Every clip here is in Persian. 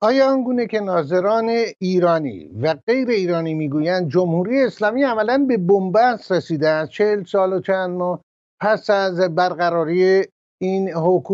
آیا آنگونه که ناظران ایرانی و غیر ایرانی میگویند جمهوری اسلامی عملاً به بنبست رسیده است 40 سال و چند ماه پس از برقراری این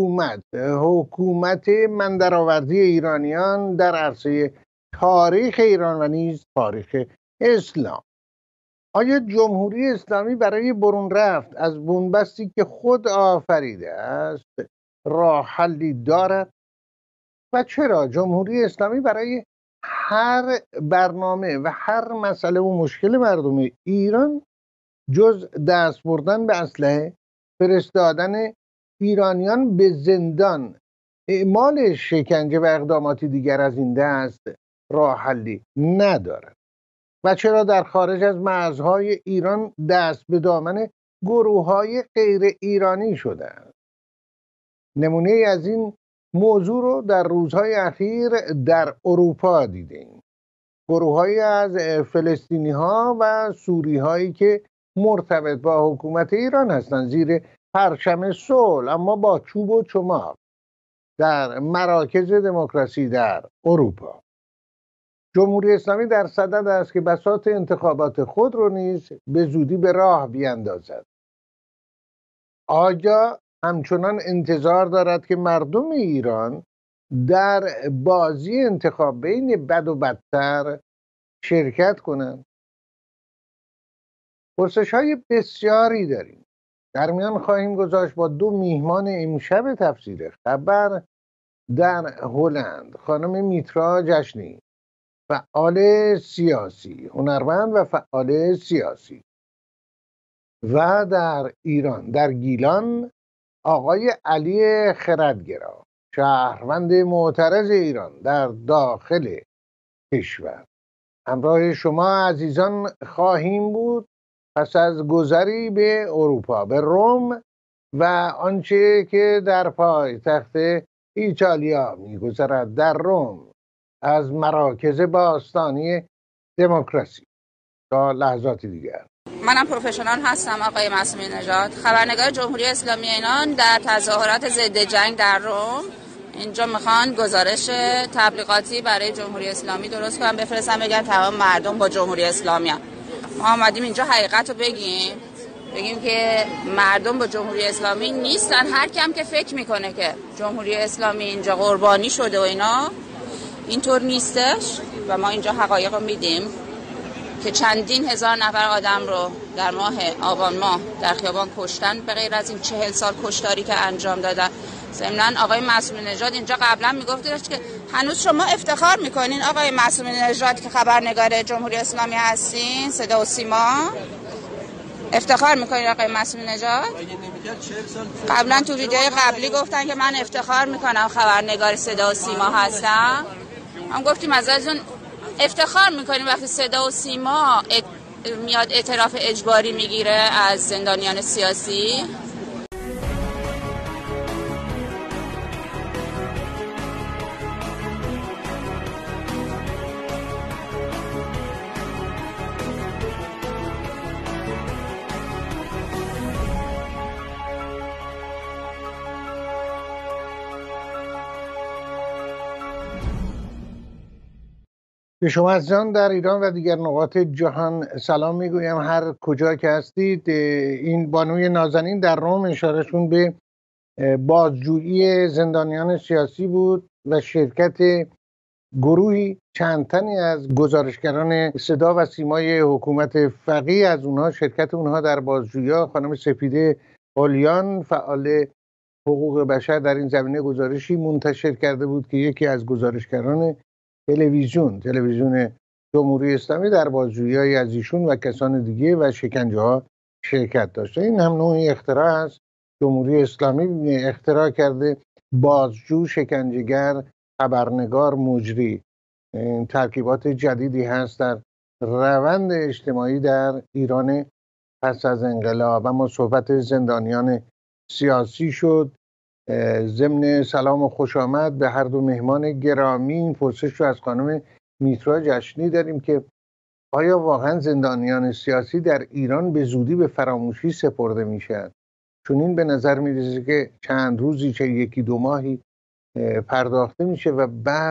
حکومت من درآوردی ایرانیان در عرصه تاریخ ایران و نیز تاریخ اسلام؟ آیا جمهوری اسلامی برای برون رفت از بنبستی که خود آفریده است راه حلی دارد؟ و چرا جمهوری اسلامی برای هر برنامه و هر مسئله و مشکل مردم ایران جز دست بردن به اسلحه، فرستادن ایرانیان به زندان، اعمال شکنجه و اقداماتی دیگر از این دست راه حلی ندارد؟ و چرا در خارج از مرزهای ایران دست به دامن گروه‌های غیر ایرانی شده است؟ نمونه از این موضوع رو در روزهای اخیر در اروپا دیدیم. گروه‌هایی از فلسطینی ها و سوری هایی که مرتبط با حکومت ایران هستند زیر پرچم صلح اما با چوب و چماق در مراکز دموکراسی در اروپا. جمهوری اسلامی در صدد است که بساط انتخابات خود رو نیز به زودی به راه بیندازد. آیا همچنان انتظار دارد که مردم ایران در بازی انتخاب بین بد و بدتر شرکت کنند؟ پرسش‌های بسیاری داریم. در میان خواهیم گذاشت با دو میهمان امشب تفسیر خبر در هلند، خانم میترا جشنی، فعال سیاسی، هنرمند و فعال سیاسی، و در ایران در گیلان آقای علی خردگرا، شهروند معترض ایران در داخل کشور. همراه شما عزیزان خواهیم بود پس از گذری به اروپا، به روم و آنچه که در پایتخت ایتالیا میگذرد در روم از مراکز باستانی دموکراسی. تا لحظات دیگر. منم پروفشنال هستم آقای معصومی نژاد، خبرنگار جمهوری اسلامی ایران در تظاهرات ضد جنگ در روم. اینجا میخوان گزارش تبلیغاتی برای جمهوری اسلامی درست کنن بفرستن بگن تمام مردم با جمهوری اسلامی هم. ما آمدیم اینجا حقیقت رو بگیم که مردم با جمهوری اسلامی نیستن. هر کم که فکر میکنه که جمهوری اسلامی اینجا قربانی شده و اینا، اینطور نیستش و ما اینجا حقایق رو میدیم که چندین هزار نفر آدم رو در ماه آبان ماه در خیابان کشتن، به غیر از این 40 سال کشتاری که انجام دادن. ضمناً آقای معصومی نژاد اینجا قبلا میگفتش که هنوز شما افتخار میکنین آقای معصومی نژاد که خبرنگار جمهوری اسلامی هستین، صدا و سیما افتخار میکنین آقای معصومی نژاد؟ قبلا تو ویدیوهای قبلی گفتن که من افتخار میکنم خبرنگار صدا و سیما هستم. هم گفتیم از اون افتخار میکنیم وقتی صدا و سیما میاد اعتراف اجباری میگیره از زندانیان سیاسی. به شما عزیزان در ایران و دیگر نقاط جهان سلام میگویم، هر کجا که هستید. این بانوی نازنین در روم اشارهشون به بازجویی زندانیان سیاسی بود و شرکت گروهی چند تنی از گزارشگران صدا و سیمای حکومت فقیه، از اونها شرکت اونها در بازجویی. خانم سپیده اولیان فعال حقوق بشر در این زمینه گزارشی منتشر کرده بود که یکی از گزارشگران تلویزیون جمهوری اسلامی در بازجویی از ایشون و کسان دیگه و شکنجه ها شرکت داشته. این هم نوعی اختراع است. جمهوری اسلامی اختراع کرده بازجو، شکنجهگر، خبرنگار، مجری. این ترکیبات جدیدی هست در روند اجتماعی در ایران پس از انقلاب. اما صحبت زندانیان سیاسی شد. ضمن سلام و خوش آمد به هر دو مهمان گرامی، این پرسش رو از خانم میترا جشنی داریم که آیا واقعا زندانیان سیاسی در ایران به زودی به فراموشی سپرده میشن؟ چون این به نظر میرسه که چند روزی چه یکی دو ماهی پرداخته میشه و بعد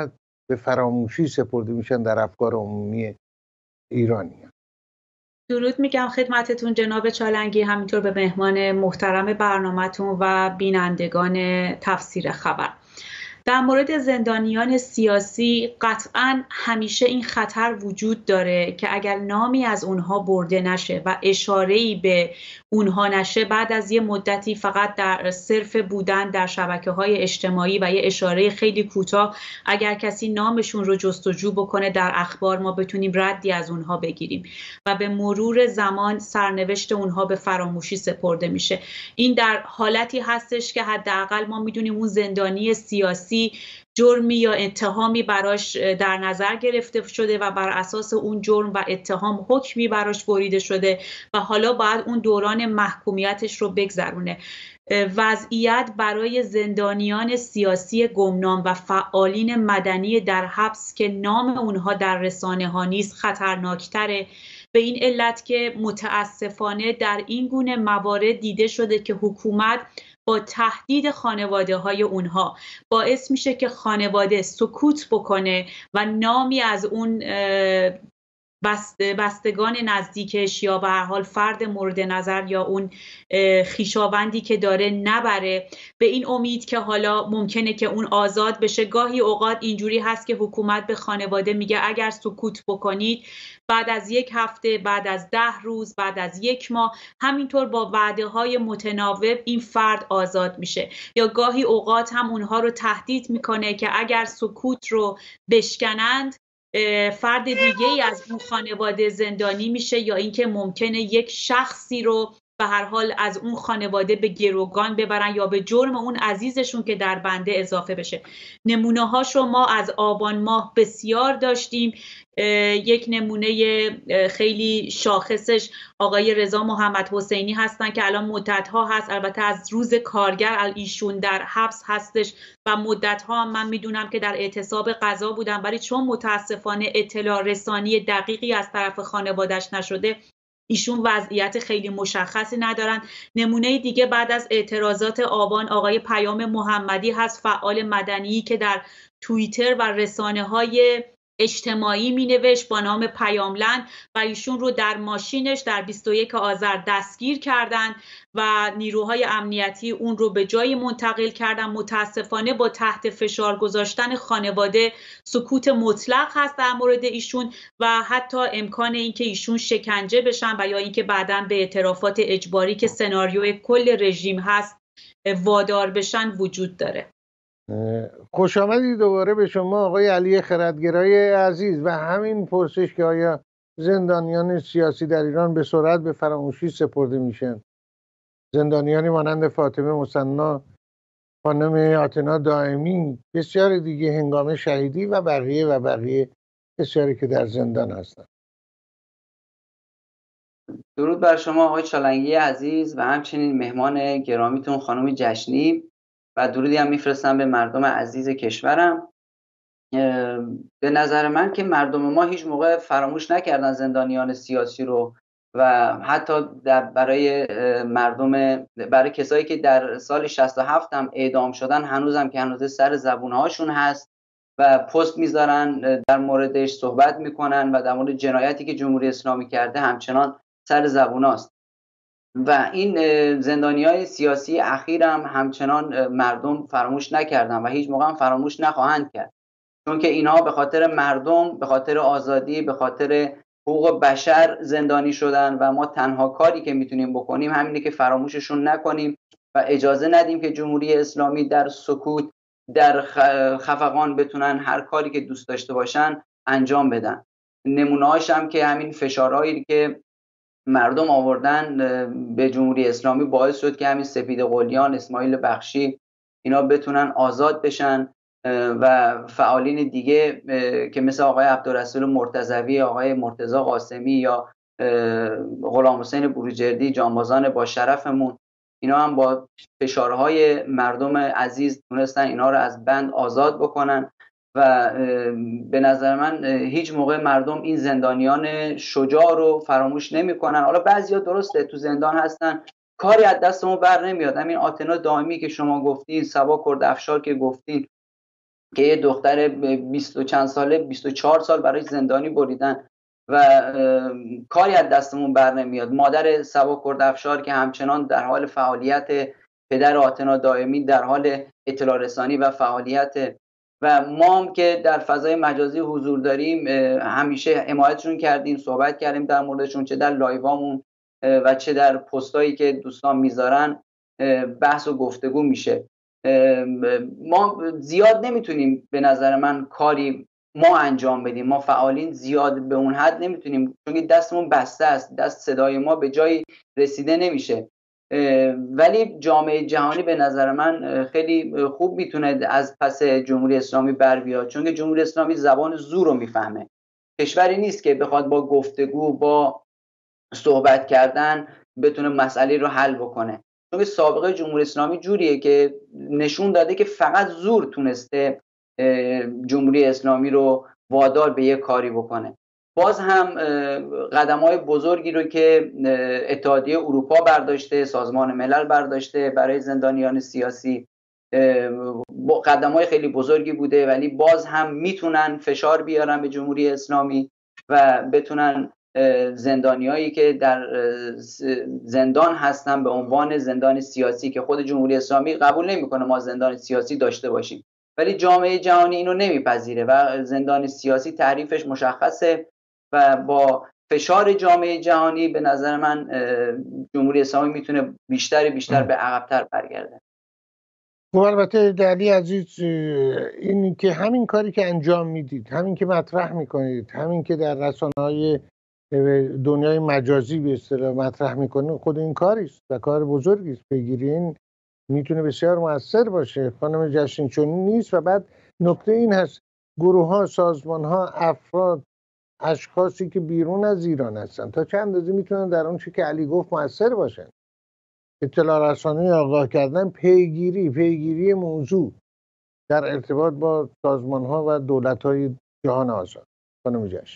به فراموشی سپرده میشن در افکار عمومی ایرانیان. درود میگم خدمتتون جناب چالنگی، همینطور به مهمان محترم برنامه‌تون و بینندگان تفسیر خبر. در مورد زندانیان سیاسی قطعاً همیشه این خطر وجود داره که اگر نامی از اونها برده نشه و اشاره‌ای به اونها نشه، بعد از یه مدتی فقط در صرف بودن در شبکه‌های اجتماعی و یه اشاره خیلی کوتاه اگر کسی نامشون رو جستجو بکنه در اخبار، ما بتونیم ردی از اونها بگیریم و به مرور زمان سرنوشت اونها به فراموشی سپرده میشه. این در حالتی هستش که حداقل ما میدونیم اون زندانی سیاسی جرمی یا اتهامی براش در نظر گرفته شده و بر اساس اون جرم و اتهام حکمی براش بریده شده و حالا باید اون دوران محکومیتش رو بگذرونه. وضعیت برای زندانیان سیاسی گمنام و فعالین مدنی در حبس که نام اونها در رسانه ها نیست خطرناکتره، به این علت که متاسفانه در این گونه موارد دیده شده که حکومت با تهدید خانواده های اونها باعث میشه که خانواده سکوت بکنه و نامی از اون بستگان نزدیکش یا به هر حال فرد مورد نظر یا اون خویشاوندی که داره نبره، به این امید که حالا ممکنه که اون آزاد بشه. گاهی اوقات اینجوری هست که حکومت به خانواده میگه اگر سکوت بکنید بعد از 1 هفته، بعد از 10 روز، بعد از 1 ماه، همینطور با وعده های متناوب این فرد آزاد میشه. یا گاهی اوقات هم اونها رو تهدید میکنه که اگر سکوت رو بشکنند فرد دیگه ای از اون خانواده زندانی میشه، یا اینکه ممکنه یک شخصی رو به هر حال از اون خانواده به گروگان ببرن یا به جرم اون عزیزشون که در بنده اضافه بشه. نمونه هاشو ما از آبان ماه بسیار داشتیم. یک نمونه خیلی شاخصش آقای رضا محمد حسینی هستن که الان مدت‌ها هست، البته از روز کارگر ایشون در حبس هستش و مدت‌ها هم من میدونم که در اعتصاب غذا بودن، ولی چون متاسفانه اطلاع رسانی دقیقی از طرف خانواده‌اش نشده ایشون وضعیت خیلی مشخصی ندارن. نمونه دیگه بعد از اعتراضات آبان آقای پیام محمدی هست، فعال مدنی که در توییتر و رسانه‌های اجتماعی می نوشت با نام پیاملند و ایشون رو در ماشینش در 21 آذر دستگیر کردن و نیروهای امنیتی اون رو به جایی منتقل کردن. متاسفانه با تحت فشار گذاشتن خانواده سکوت مطلق هست در مورد ایشون و حتی امکان اینکه ایشون شکنجه بشن و یا اینکه بعداً به اعترافات اجباری که سناریوی کل رژیم هست وادار بشن وجود داره. خوش آمدید دوباره به شما آقای علی خردگرای عزیز و همین پرسش که آیا زندانیان سیاسی در ایران به سرعت به فراموشی سپرده میشن؟ زندانیانی مانند فاطمه مثنا، خانم آتنا دائمی، بسیار دیگه هنگام شهیدی و بقیه بسیاری که در زندان هستند. درود بر شما آقای چالنگی عزیز و همچنین مهمان گرامیتون خانم جشنی و درودی هم میفرستم به مردم عزیز کشورم. به نظر من که مردم ما هیچ موقع فراموش نکردن زندانیان سیاسی رو و حتی برای کسایی که در سال 67 هم اعدام شدن هنوزم که هنوز سر زبونهاشون هست و پست میذارن در موردش صحبت میکنن و در مورد جنایتی که جمهوری اسلامی کرده همچنان سر زبوناست و این زندانیای سیاسی اخیر هم همچنان مردم فراموش نکردن و هیچ موقع هم فراموش نخواهند کرد، چون که اینها به خاطر مردم، به خاطر آزادی، به خاطر حقوق بشر زندانی شدن و ما تنها کاری که میتونیم بکنیم همینه که فراموششون نکنیم و اجازه ندیم که جمهوری اسلامی در سکوت، در خفقان بتونن هر کاری که دوست داشته باشن انجام بدن. نمونه‌هاش هم که همین فشارهایی که مردم آوردن به جمهوری اسلامی باعث شد که همین سپید قلیان، اسماعیل بخشی اینا بتونن آزاد بشن و فعالین دیگه که مثل آقای عبدالرسول مرتضوی، آقای مرتضی قاسمی یا غلام حسین بروجردی، جانبازان با شرفمون، اینا هم با فشارهای مردم عزیز تونستن اینا رو از بند آزاد بکنن و به نظر من هیچ موقع مردم این زندانیان شجاع رو فراموش نمی‌کنن. حالا بعضیا درسته تو زندان هستن، کاری از دستمون بر نمیاد. همین آتنا دائمی که شما گفتین، صبا کرد افشار که گفتین، که یه دختر 20 و چند ساله 24 سال برای زندانی بریدن و کاری از دستمون بر نمیاد. مادر سبا کردافشار که همچنان در حال فعالیت، پدر آتنا دائمی در حال اطلاع رسانی و فعالیت، و ما هم که در فضای مجازی حضور داریم همیشه حمایتشون کردیم، صحبت کردیم در موردشون، چه در لایوامون و چه در پستایی که دوستان میذارن بحث و گفتگو میشه. ما زیاد نمیتونیم به نظر من کاری ما انجام بدیم، ما فعالین زیاد به اون حد نمیتونیم، چون دستمون بسته است، دست صدای ما به جایی رسیده نمیشه. ولی جامعه جهانی به نظر من خیلی خوب میتونه از پس جمهوری اسلامی بر بیاد، چون که جمهوری اسلامی زبان زور رو میفهمه. کشوری نیست که بخواد با گفتگو، با صحبت کردن بتونه مسئله رو حل بکنه، چون سابقه جمهوری اسلامی جوریه که نشون داده که فقط زور تونسته جمهوری اسلامی رو وادار به یک کاری بکنه. باز هم قدم‌های بزرگی رو که اتحادیه اروپا برداشته، سازمان ملل برداشته برای زندانیان سیاسی، قدم‌های خیلی بزرگی بوده، ولی باز هم میتونن فشار بیارن به جمهوری اسلامی و بتونن زندانیایی که در زندان هستن به عنوان زندان سیاسی، که خود جمهوری اسلامی قبول نمیکنه ما زندان سیاسی داشته باشیم، ولی جامعه جهانی اینو نمیپذیره و زندان سیاسی تعریفش مشخصه و با فشار جامعه جهانی به نظر من جمهوری اسلامی میتونه بیشتر به عقب‌تر برگرده. و البته علی عزیز، این که همین کاری که انجام میدید، همین که مطرح میکنید، همین که در رسانه‌های دنیای مجازی به اصطلاح مطرح میکنید، خود این کاری است و کار بزرگی است. پیگیری این میتونه بسیار موثر باشه. خانم جشن چنین نیست. و بعد نکته این هست، گروه‌ها، سازمان‌ها، افراد، اشخاصی که بیرون از ایران هستن تا چند اندازه میتونن در اون چیزی که علی گفت موثر باشن. اطلاع رسانی، آگاه کردن، پیگیری موضوع در ارتباط با سازمان‌ها و دولت‌های جهان آزاد. خانم جشن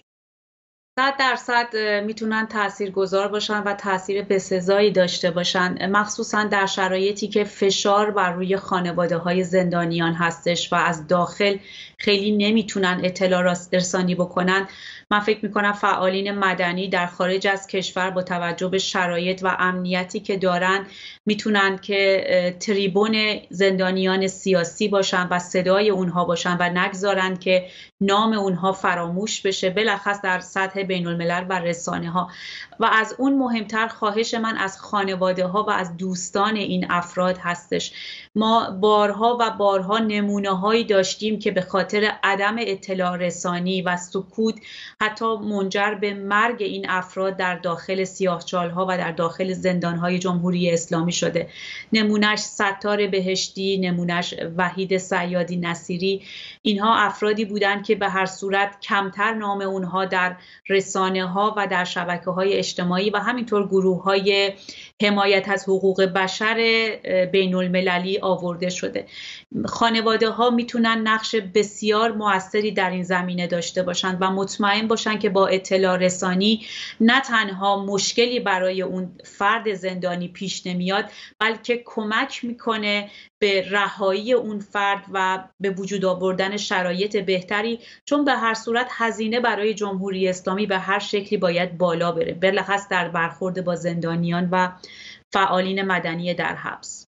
100% میتونن تاثیرگذار باشن و تاثیر بسزایی داشته باشن، مخصوصا در شرایطی که فشار بر روی خانواده‌های زندانیان هستش و از داخل خیلی نمیتونن اطلاع رسانی بکنن. من فکر میکنم فعالین مدنی در خارج از کشور با توجه به شرایط و امنیتی که دارن میتونن که تریبون زندانیان سیاسی باشن و صدای اونها باشن و نگذارن که نام اونها فراموش بشه، بلخص در سطح بین الملل و رسانه ها. و از اون مهمتر خواهش من از خانواده ها و از دوستان این افراد هستش. ما بارها نمونه هایی داشتیم که به خاطر عدم اطلاع رسانی و سکوت حتی منجر به مرگ این افراد در داخل سیاهچال ها و در داخل زندان های جمهوری اسلامی شده. نمونهش ستار بهشتی، نمونهش وحید صیادی نصیری. اینها افرادی بودند که به هر صورت کمتر نام اونها در رسانه ها و در شبکه های اجتماعی و همینطور گروه های حمایت از حقوق بشر بین المللی آورده شده. خانواده ها میتونن نقش بسیار موثری در این زمینه داشته باشند و مطمئن باشن که با اطلاع رسانی نه تنها مشکلی برای اون فرد زندانی پیش نمیاد، بلکه کمک میکنه به رهایی اون فرد و به وجود آوردن شرایط بهتری، چون به هر صورت هزینه برای جمهوری اسلامی به هر شکلی باید بالا بره، بلخص در برخورد با زندانیان و فعالین مدنی در حبس.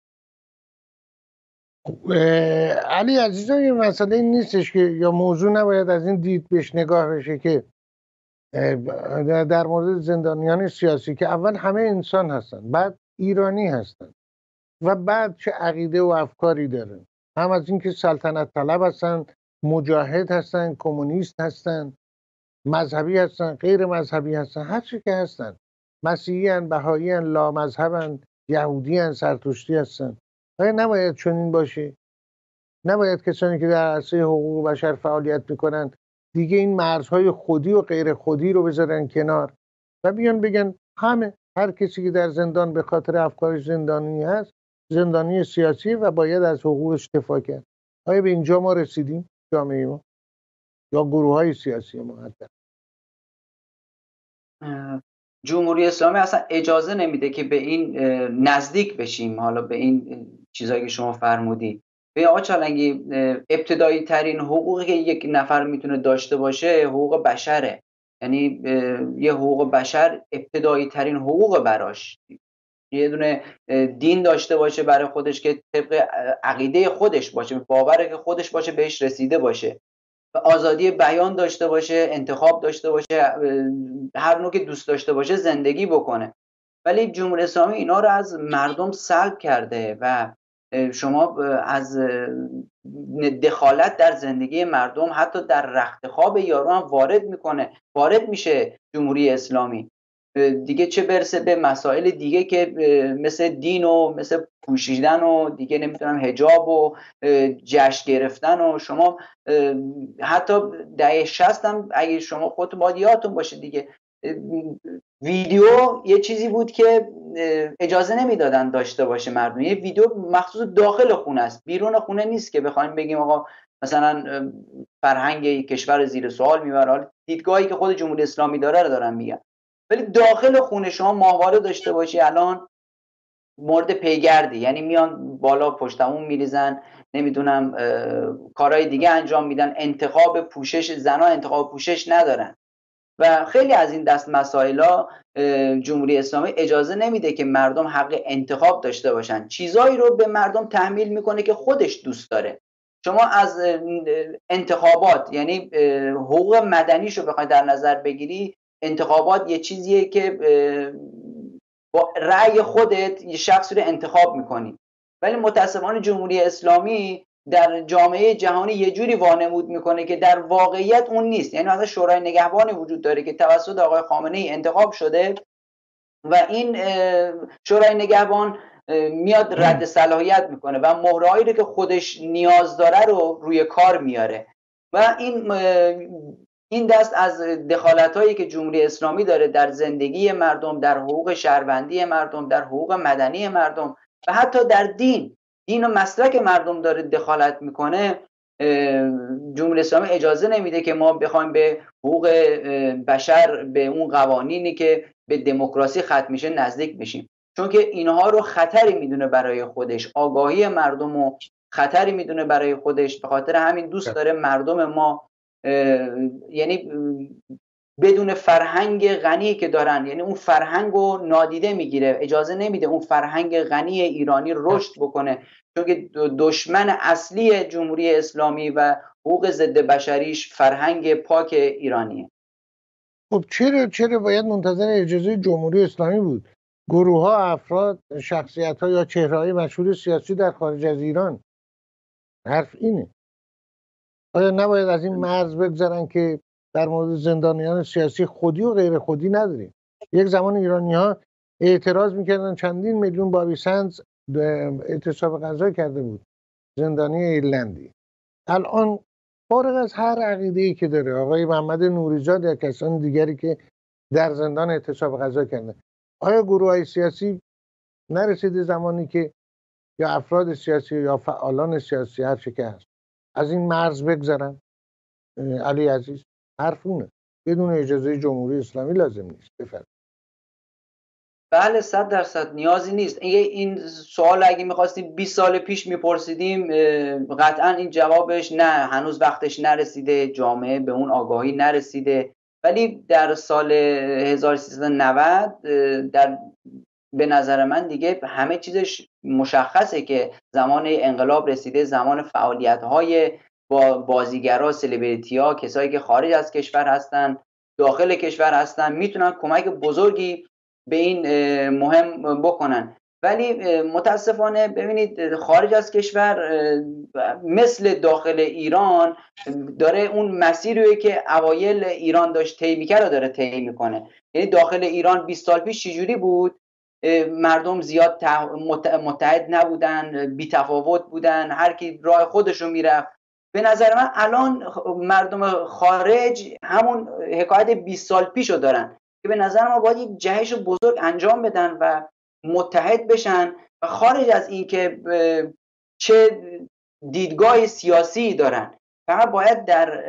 علی عزیزان، این مسئله این نیستش که یا موضوع نباید از این دید بهش نگاه بشه که در مورد زندانیان سیاسی که اول همه انسان هستن، بعد ایرانی هستن و بعد چه عقیده و افکاری دارن، هم از اینکه سلطنت طلب هستن، مجاهد هستن، کمونیست هستن، مذهبی هستن، غیر مذهبی هستن، هر چی که هستن، مسیحی هستن، بهایی هستن، لامذهب هستن، یهودی هستن، زرتشتی هستن. آیا نباید چنین باشه؟ نباید کسانی که در عرصه حقوق بشر فعالیت میکنن دیگه این مرزهای خودی و غیر خودی رو بذارن کنار و بیان بگن هر کسی که در زندان به خاطر افکارش زندانی هست، زندانی سیاسی و باید از حقوقش دفاع کرد؟ آیا به اینجا ما رسیدیم، جامعه ما یا گروه های سیاسی ما؟ حتی جمهوری اسلامی اصلا اجازه نمیده که به این نزدیک بشیم، حالا به این چیزایی که شما فرمودید. به آقا چالنگی، ابتدایی ترین حقوقی که یک نفر میتونه داشته باشه حقوق بشره. یعنی یه حقوق بشر ابتدایی ترین حقوق براش یه دونه دین داشته باشه برای خودش که طبق عقیده خودش باشه، باور که خودش باشه، بهش رسیده باشه، و آزادی بیان داشته باشه، انتخاب داشته باشه، هر نوع که دوست داشته باشه زندگی بکنه. ولی جمهوری اسلامی اینا رو از مردم سلب کرده و شما از دخالت در زندگی مردم حتی در رخت خواب یارو هم وارد میشه جمهوری اسلامی. دیگه چه برسه به مسائل دیگه که مثل دین و مثل پوشیدن و دیگه نمیتونم حجاب و جشن گرفتن. و شما حتی دهه 60 هم اگه شما خودتون باید یادتون باشه دیگه، ویدیو یه چیزی بود که اجازه نمیدادن داشته باشه مردم. یه ویدیو مخصوص داخل خونه است، بیرون خونه نیست که بخوایم بگیم آقا مثلا فرهنگ کشور زیر سوال میبره. دیدگاهی که خود جمهوری اسلامی داره رو دارن میگن. ولی داخل خونه شما ماهواره داشته باشی الان مورد پیگردی، یعنی میان بالا پشتمون میریزن، نمیدونم کارهای دیگه انجام میدن، انتخاب پوشش زنا انتخاب پوشش ندارن و خیلی از این دست مسائلا جمهوری اسلامی اجازه نمیده که مردم حق انتخاب داشته باشن. چیزایی رو به مردم تحمیل میکنه که خودش دوست داره. شما از انتخابات، یعنی حقوق مدنیش رو بخوای در نظر بگیری، انتخابات یه چیزیه که با رأی خودت یه شخصی رو انتخاب میکنی. ولی متاسفانه جمهوری اسلامی در جامعه جهانی یه جوری وانمود میکنه که در واقعیت اون نیست. یعنی مثلا شورای نگهبانی وجود داره که توسط آقای خامنه‌ای انتخاب شده و این شورای نگهبان میاد رد صلاحیت میکنه و مهرهایی رو که خودش نیاز داره رو روی کار میاره. و این دست از دخالت‌هایی که جمهوری اسلامی داره در زندگی مردم، در حقوق شهروندی مردم، در حقوق مدنی مردم و حتی در دین و مسلک مردم داره دخالت میکنه، جمهوری اسلامی اجازه نمیده که ما بخوایم به حقوق بشر، به اون قوانینی که به دموکراسی ختم میشه نزدیک بشیم، چون که اینها رو خطری میدونه برای خودش، آگاهی مردم رو خطری میدونه برای خودش. به خاطر همین دوست داره مردم ما یعنی بدون فرهنگ غنی که دارن، یعنی اون فرهنگ رو نادیده میگیره، اجازه نمیده اون فرهنگ غنی ایرانی رشد بکنه، چون که دشمن اصلی جمهوری اسلامی و حقوق ضد بشریش فرهنگ پاک ایرانیه. خب چرا باید منتظر اجازه جمهوری اسلامی بود؟ گروه ها، افراد، شخصیت ها یا چهره های مشهور سیاسی در خارج از ایران، حرف اینه، آیا نباید از این مرز بگذارن که در مورد زندانیان سیاسی خودی و غیر خودی نداریم؟ یک زمان ایرانی ها اعتراض میکردن، چندین میلیون بابی سندز اعتصاب غذا کرده بود، زندانی ایرلندی. الان فارغ از هر عقیده‌ای که داره آقای محمد نوریزاد یا کسان دیگری که در زندان اعتصاب غذا کردن، آیا گروه‌های سیاسی نرسیده زمانی که یا افراد سیاسی یا فعالان سیاسی هر چه که هست از این مرز بگذرن؟ علی عزیز، حرف اونه، بدون اجازه جمهوری اسلامی لازم نیست. بفرمایید. بله 100% نیازی نیست. این سوال اگه میخواستیم 20 سال پیش میپرسیدیم قطعا این جوابش نه، هنوز وقتش نرسیده، جامعه به اون آگاهی نرسیده. ولی در سال 1390 به نظر من دیگه همه چیزش مشخصه که زمان انقلاب رسیده، زمان فعالیت‌های با بازیگرا، سلبریتی‌ها، کسایی که خارج از کشور هستن، داخل کشور هستن، میتونن کمک بزرگی به این مهم بکنن. ولی متاسفانه ببینید خارج از کشور مثل داخل ایران داره اون مسیری که اوایل ایران داشت طی می‌کرد داره طی میکنه. یعنی داخل ایران 20 سال پیش چجوری بود؟ مردم زیاد متحد نبودن، بی‌تفاوت بودن، هر کی راه خودش رو میرفت. به نظر من الان مردم خارج همون حکایت 20 سال پیش رو دارن که به نظر ما باید یک جهش بزرگ انجام بدن و متحد بشن و خارج از این که چه دیدگاه سیاسی دارن، فقط باید در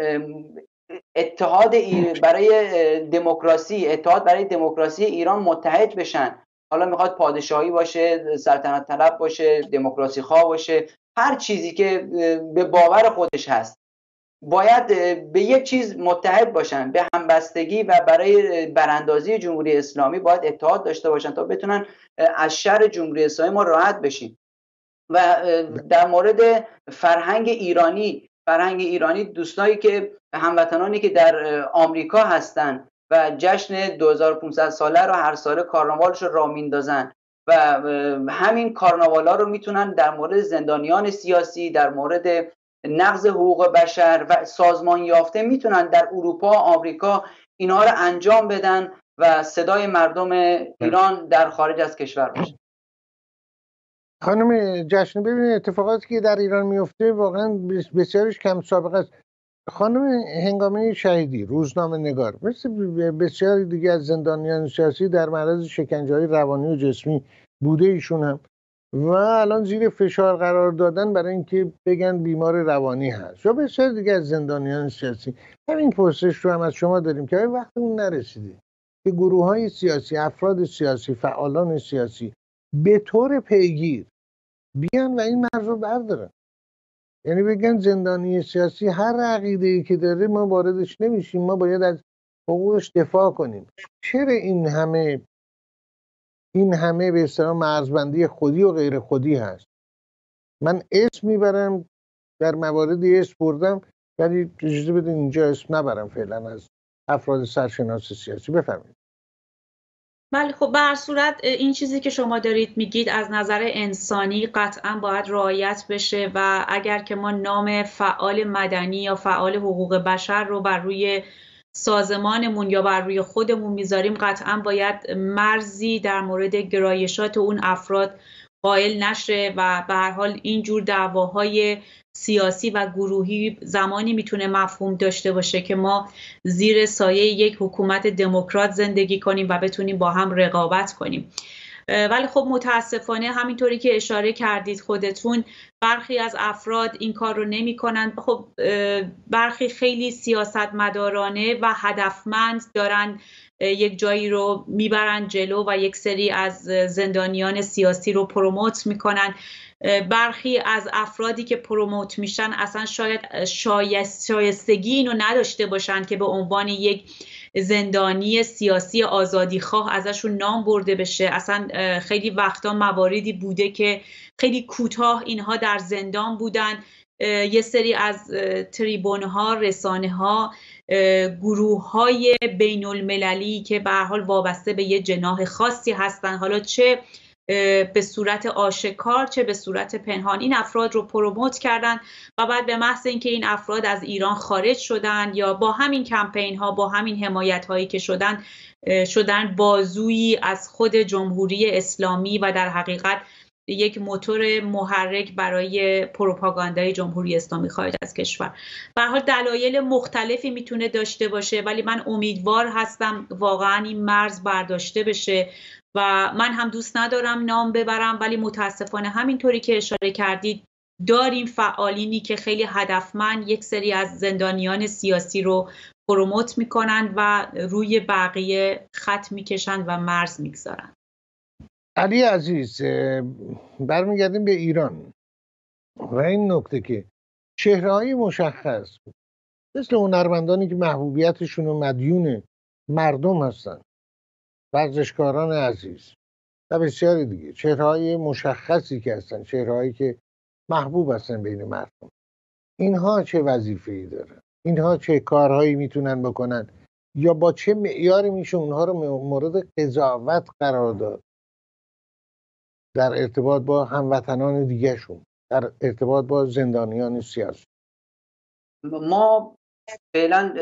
اتحاد برای دموکراسی، اتحاد برای دموکراسی ایران متحد بشن. حالا میخواد پادشاهی باشه، سلطنت طلب باشه، دموکراسی خواه باشه، هر چیزی که به باور خودش هست باید به یک چیز متحد باشن، به همبستگی و برای براندازی جمهوری اسلامی باید اتحاد داشته باشن تا بتونن از شر جمهوری اسلامی ما راحت بشیم. و در مورد فرهنگ ایرانی دوستایی که هموطنانی که در آمریکا هستن و جشن 2500 ساله رو هر ساله کارناوالش رو راه میندازن و همین کارناوالا رو میتونن در مورد زندانیان سیاسی، در مورد نقض حقوق بشر و سازمان یافته میتونن در اروپا، آمریکا اینا رو انجام بدن و صدای مردم ایران در خارج از کشور باشه. خانم جشنی، ببینید اتفاقاتی که در ایران میفته واقعا بسیارش کم سابقه است. خانم هنگامه شهیدی روزنامه نگار مثل بسیاری دیگه از زندانیان سیاسی در معرض شکنجه‌های روانی و جسمی بوده ایشون هم، و الان زیر فشار قرار دادن برای اینکه بگن بیمار روانی هست. یا بسیار دیگه از زندانیان سیاسی. همین پرسش رو هم از شما داریم که وقت اون نرسیده که گروه‌های سیاسی، افراد سیاسی، فعالان سیاسی به طور پیگیر بیان و این مرز رو بردارن، یعنی بگن زندانی سیاسی هر عقیده‌ای که داره ما واردش نمیشیم، ما باید از حقوقش دفاع کنیم. چرا این همه به اصطلاح مرزبندی خودی و غیر خودی هست؟ من اسم میبرم، در مواردی اسم بردم، ولی اجازه بدین اینجا اسم نبرم فعلا از افراد سرشناس سیاسی. بفرمایید. بله، خب به هر صورت این چیزی که شما دارید میگید از نظر انسانی قطعا باید رعایت بشه و اگر که ما نام فعال مدنی یا فعال حقوق بشر رو بر روی سازمانمون یا بر روی خودمون میذاریم، قطعا باید مرزی در مورد گرایشات اون افراد قائل نشه و به هر حال اینجور دعواهای سیاسی و گروهی زمانی میتونه مفهوم داشته باشه که ما زیر سایه یک حکومت دموکرات زندگی کنیم و بتونیم با هم رقابت کنیم. ولی خب متاسفانه همینطوری که اشاره کردید خودتون، برخی از افراد این کار رو نمی کنن. خب برخی خیلی سیاستمدارانه و هدفمند دارن یک جایی رو میبرن جلو و یک سری از زندانیان سیاسی رو پروموت میکنن. برخی از افرادی که پروموت میشن اصلا شاید شایستگی اینو نداشته باشن که به عنوان یک زندانی سیاسی آزادیخواه ازشون نام برده بشه. اصلا خیلی وقتا مواردی بوده که خیلی کوتاه اینها در زندان بودن. یه سری از تریبون‌ها، رسانه‌ها، گروه‌های بین المللی که به هر حال وابسته به یه جناح خاصی هستن، حالا چه به صورت آشکار چه به صورت پنهان، این افراد رو پروموت کردن و بعد به محض اینکه این افراد از ایران خارج شدن یا با همین کمپین ها، با همین حمایت هایی که شدن بازویی از خود جمهوری اسلامی و در حقیقت یک موتور محرک برای پروپاگاندای جمهوری اسلامی خارج از کشور. به هر حال دلایل مختلفی میتونه داشته باشه، ولی من امیدوار هستم واقعا این مرز برداشته بشه و من هم دوست ندارم نام ببرم، ولی متاسفانه همینطوری که اشاره کردید داریم فعالینی که خیلی هدفمند یک سری از زندانیان سیاسی رو پروموت میکنن و روی بقیه خط میکشن و مرز میگذارن. علی عزیز، برمیگردیم به ایران و این نکته که چهره‌های مشخص مثل هنرمندانی که محبوبیتشون و مدیون مردم هستن، ورزشکاران عزیز و بسیاری دیگه، چهره‌های مشخصی که هستن، چهره‌هایی که محبوب هستن بین مردم، اینها چه وظیفه‌ای دارن؟ اینها چه کارهایی میتونن بکنن یا با چه معیاری میشه اونها رو مورد قضاوت قرار داد در ارتباط با هموطنان دیگه‌شون، در ارتباط با زندانیان سیاسی؟ ما فعلا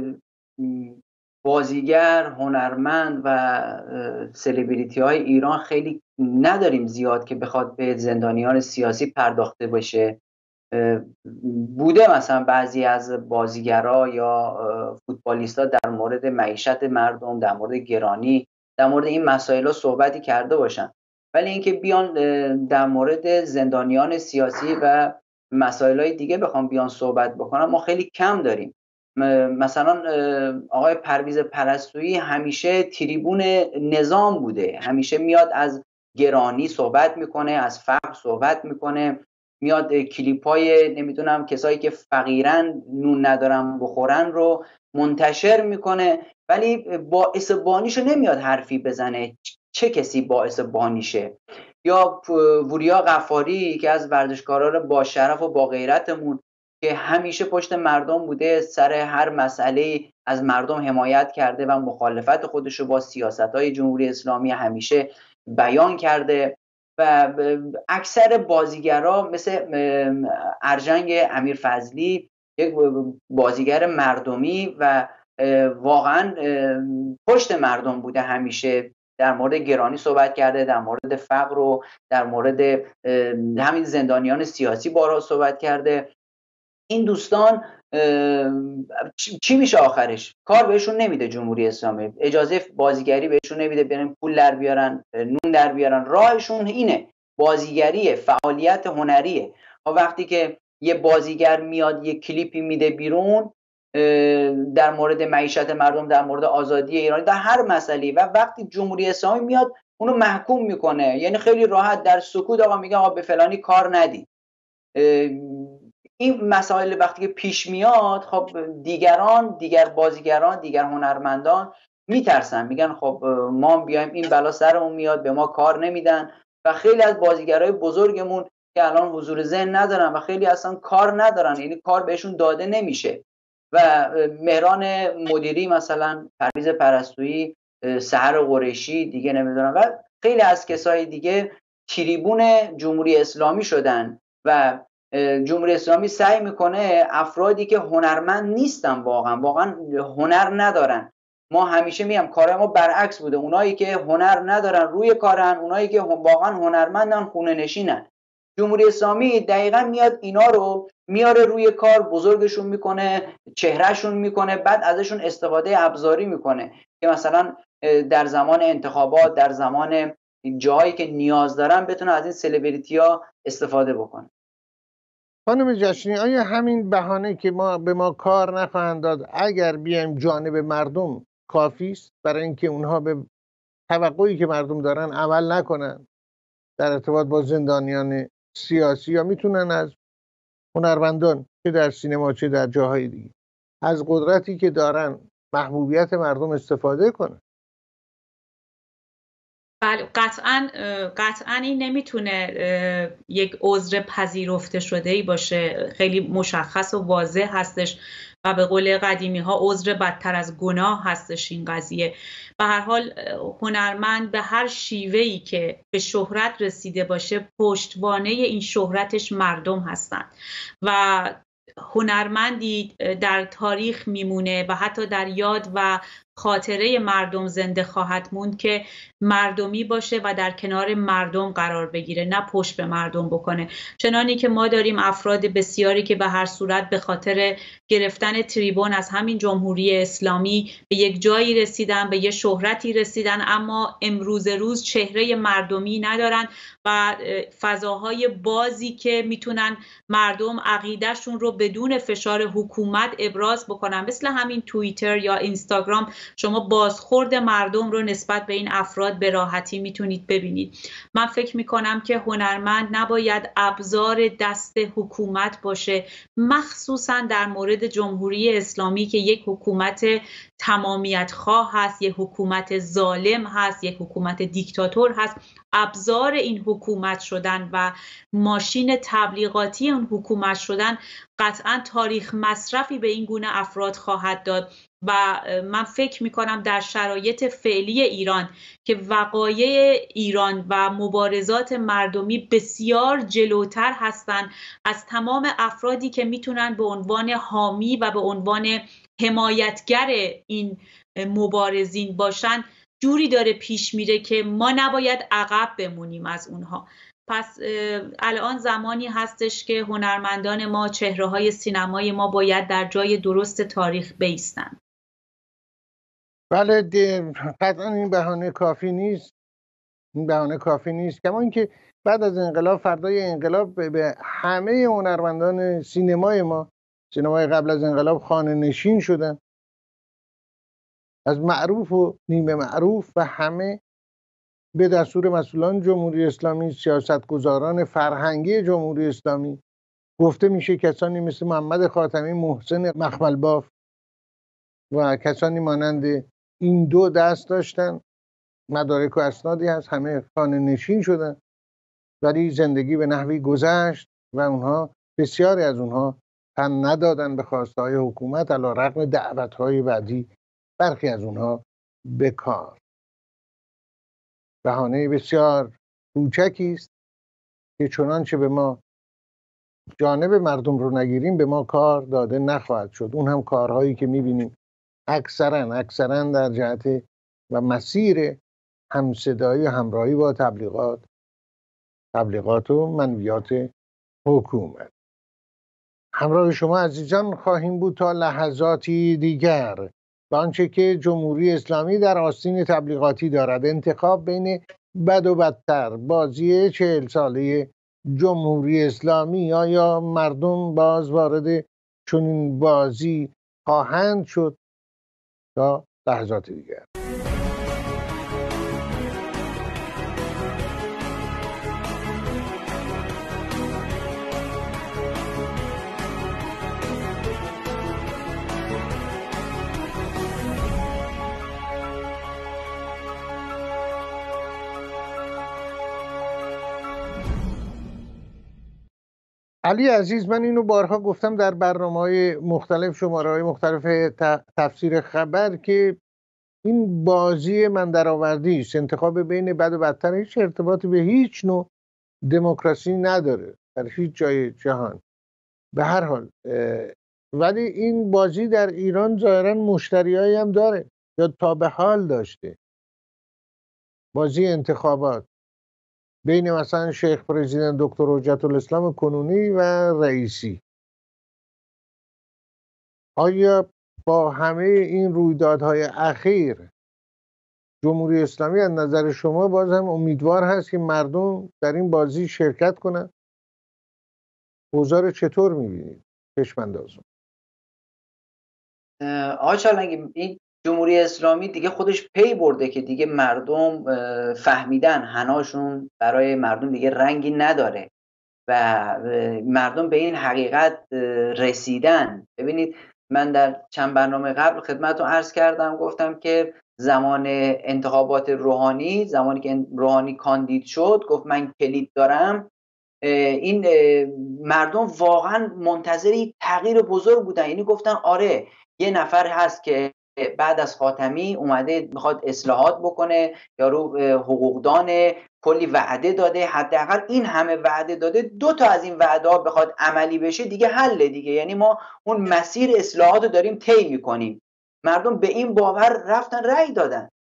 بازیگر، هنرمند و سلبریتی های ایران خیلی نداریم زیاد که بخواد به زندانیان سیاسی پرداخته باشه. بوده مثلا بعضی از بازیگرا یا فوتبالیستا در مورد معیشت مردم، در مورد گرانی، در مورد این مسائل صحبتی کرده باشن، ولی اینکه بیان در مورد زندانیان سیاسی و مسائل دیگه بخوام بیان صحبت بکنم ما خیلی کم داریم. مثلا آقای پرویز پرستویی همیشه تریبون نظام بوده، همیشه میاد از گرانی صحبت میکنه، از فقر صحبت میکنه، میاد کلیپای نمیدونم کسایی که فقیرن نون ندارن بخورن رو منتشر میکنه، ولی باعث بانیشو نمیاد حرفی بزنه چه کسی باعث بانیشه. یا وریا غفاری که از ورزشکاران با شرف و با غیرتمون که همیشه پشت مردم بوده، سر هر مسئله از مردم حمایت کرده و مخالفت خودش رو با سیاست‌های جمهوری اسلامی همیشه بیان کرده و اکثر بازیگرا مثل ارجنگ امیرفضلی یک بازیگر مردمی و واقعا پشت مردم بوده، همیشه در مورد گرانی صحبت کرده، در مورد فقر و در مورد همین زندانیان سیاسی بارها صحبت کرده. این دوستان چی میشه آخرش؟ کار بهشون نمیده جمهوری اسلامی، اجازه بازیگری بهشون نمیده، برن پول در بیارن، نون در بیارن. راهشون اینه، بازیگریه، فعالیت هنریه. و وقتی که یه بازیگر میاد یه کلیپی میده بیرون در مورد معیشت مردم، در مورد آزادی ایران، در هر مسئله، و وقتی جمهوری اسلامی میاد اونو محکوم میکنه، یعنی خیلی راحت در سکوت آقا میگه آقا به فلانی کار ندید. این مسائل وقتی که پیش میاد، خب دیگر بازیگران، دیگر هنرمندان میترسن، میگن خب ما بیایم این بلا سرمون میاد، به ما کار نمیدن. و خیلی از بازیگرای بزرگمون که الان حضور ذهن ندارن و خیلی اصلا کار ندارن، یعنی کار بهشون داده نمیشه. و مهران مدیری مثلا، پرویز پرستویی، سحر قریشی دیگه نمیدونم، و خیلی از کسای دیگه تریبون جمهوری اسلامی شدن و جمهوری اسلامی سعی میکنه افرادی که هنرمند نیستن، واقعا هنر ندارن. ما همیشه میگم کار ما برعکس بوده، اونایی که هنر ندارن روی کارن، اونایی که واقعا هنرمندن خونه نشینن. جمهوری اسلامی دقیقا میاد اینا رو میاره روی کار، بزرگشون میکنه، چهرهشون میکنه، بعد ازشون استفاده ابزاری میکنه که مثلا در زمان انتخابات، در زمان جایی که نیاز دارن بتونه از این سلبریتی ها استفاده بکنه. خانم جشنی، آیا همین بهانه که به ما کار نخواهند داد اگر بیایم جانب مردم کافی است برای اینکه اونها به توقعی که مردم دارن عمل نکنن در ارتباط با زندانیان سیاسی؟ یا میتونن از هنرمندان چه در سینما چه در جاهای دیگه از قدرتی که دارن محبوبیت مردم استفاده کنن؟ بله، قطعا این نمیتونه یک عذر پذیرفته شده ای باشه، خیلی مشخص و واضح هستش و به قول قدیمی ها عذر بدتر از گناه هستش این قضیه. به هر حال هنرمند به هر شیوهی که به شهرت رسیده باشه، پشتوانه این شهرتش مردم هستند و هنرمندی در تاریخ میمونه و حتی در یاد و خاطره مردم زنده خواهد موند که مردمی باشه و در کنار مردم قرار بگیره، نه پشت به مردم بکنه. چنانی که ما داریم افراد بسیاری که به هر صورت به خاطر گرفتن تریبون از همین جمهوری اسلامی به یک جایی رسیدن، به یک شهرتی رسیدن، اما امروز روز چهره مردمی ندارن و فضاهای بازی که میتونن مردم عقیدهشون رو بدون فشار حکومت ابراز بکنن، مثل همین توییتر یا اینستاگرام. شما بازخورد مردم رو نسبت به این افراد به راحتی میتونید ببینید. من فکر میکنم که هنرمند نباید ابزار دست حکومت باشه، مخصوصا در مورد جمهوری اسلامی که یک حکومت تمامیت خواه هست، یک حکومت ظالم هست، یک حکومت دیکتاتور هست. ابزار این حکومت شدن و ماشین تبلیغاتی اون حکومت شدن قطعا تاریخ مصرفی به این گونه افراد خواهد داد و من فکر میکنم در شرایط فعلی ایران که وقایع ایران و مبارزات مردمی بسیار جلوتر هستند از تمام افرادی که میتونن به عنوان حامی و به عنوان حمایتگر این مبارزین باشن، جوری داره پیش میره که ما نباید عقب بمونیم از اونها. پس الان زمانی هستش که هنرمندان ما، چهره‌های سینمای ما باید در جای درست تاریخ بایستند. بله، قطعا این بهانه کافی نیست. این بهانه کافی نیست. کما اینکه بعد از انقلاب، فردای انقلاب، به همه هنرمندان سینمای ما، سینمای قبل از انقلاب، خانه نشین شدن. از معروف و نیمه معروف و همه به دستور مسئولان جمهوری اسلامی، سیاستگزاران فرهنگی جمهوری اسلامی، گفته میشه کسانی مثل محمد خاتمی، محسن مخملباف و کسانی مانند این دو دست داشتن، مدارک و اسنادی هست، همه خانه نشین شدن، ولی زندگی به نحوی گذشت و اونها، بسیاری از اونها تن ندادن به خواسته های حکومت، علی رغم دعوت های بعدی برخی از اونها به کار. بهانه بسیار کوچکی است که چنانچه به ما جانب مردم رو نگیریم به ما کار داده نخواهد شد. اون هم کارهایی که میبینیم اکثرا در جهت و مسیر همصدایی و همراهی با تبلیغات و منویات حکومت. همراه شما عزیزان خواهیم بود تا لحظاتی دیگر به آنچه که جمهوری اسلامی در آستین تبلیغاتی دارد. انتخاب بین بد و بدتر، بازی 40 ساله جمهوری اسلامی. آیا مردم باز وارد چنین بازی خواهند شد؟ تا لحظات دیگر. علی عزیز، من اینو بارها گفتم در برنامه‌های مختلف، شماره‌های مختلف تفسیر خبر، که این بازی من درآوردی است، انتخاب بین بد و بدتر، هیچ ارتباطی به هیچ نوع دموکراسی نداره در هیچ جای جهان. به هر حال ولی این بازی در ایران ظاهراً مشتریایی هم داره یا تا به حال داشته. بازی انتخابات بین مثلا شیخ پرزیدنت دکتر حجت الاسلام کنونی و رئیسی. آیا با همه این رویدادهای اخیر جمهوری اسلامی از نظر شما باز هم امیدوار هست که مردم در این بازی شرکت کنند؟ اوضاع چطور می‌بینید چشم‌اندازون؟ آقا چالنگی، این جمهوری اسلامی دیگه خودش پی برده که دیگه مردم فهمیدن حناشون برای مردم دیگه رنگی نداره و مردم به این حقیقت رسیدن. ببینید، من در چند برنامه قبل خدمتتون عرض کردم، گفتم که زمان انتخابات روحانی، زمانی که روحانی کاندید شد، گفت من کلید دارم، این مردم واقعا منتظر یک تغییر بزرگ بودن. یعنی گفتن آره، یه نفر هست که بعد از خاتمی اومده میخواد اصلاحات بکنه، یارو حقوقدانه، کلی وعده داده، حداقل این همه وعده داده، 2 تا از این وعده ها بخواد عملی بشه دیگه حله دیگه، یعنی ما اون مسیر اصلاحات رو داریم طی میکنیم. مردم به این باور رفتن رأی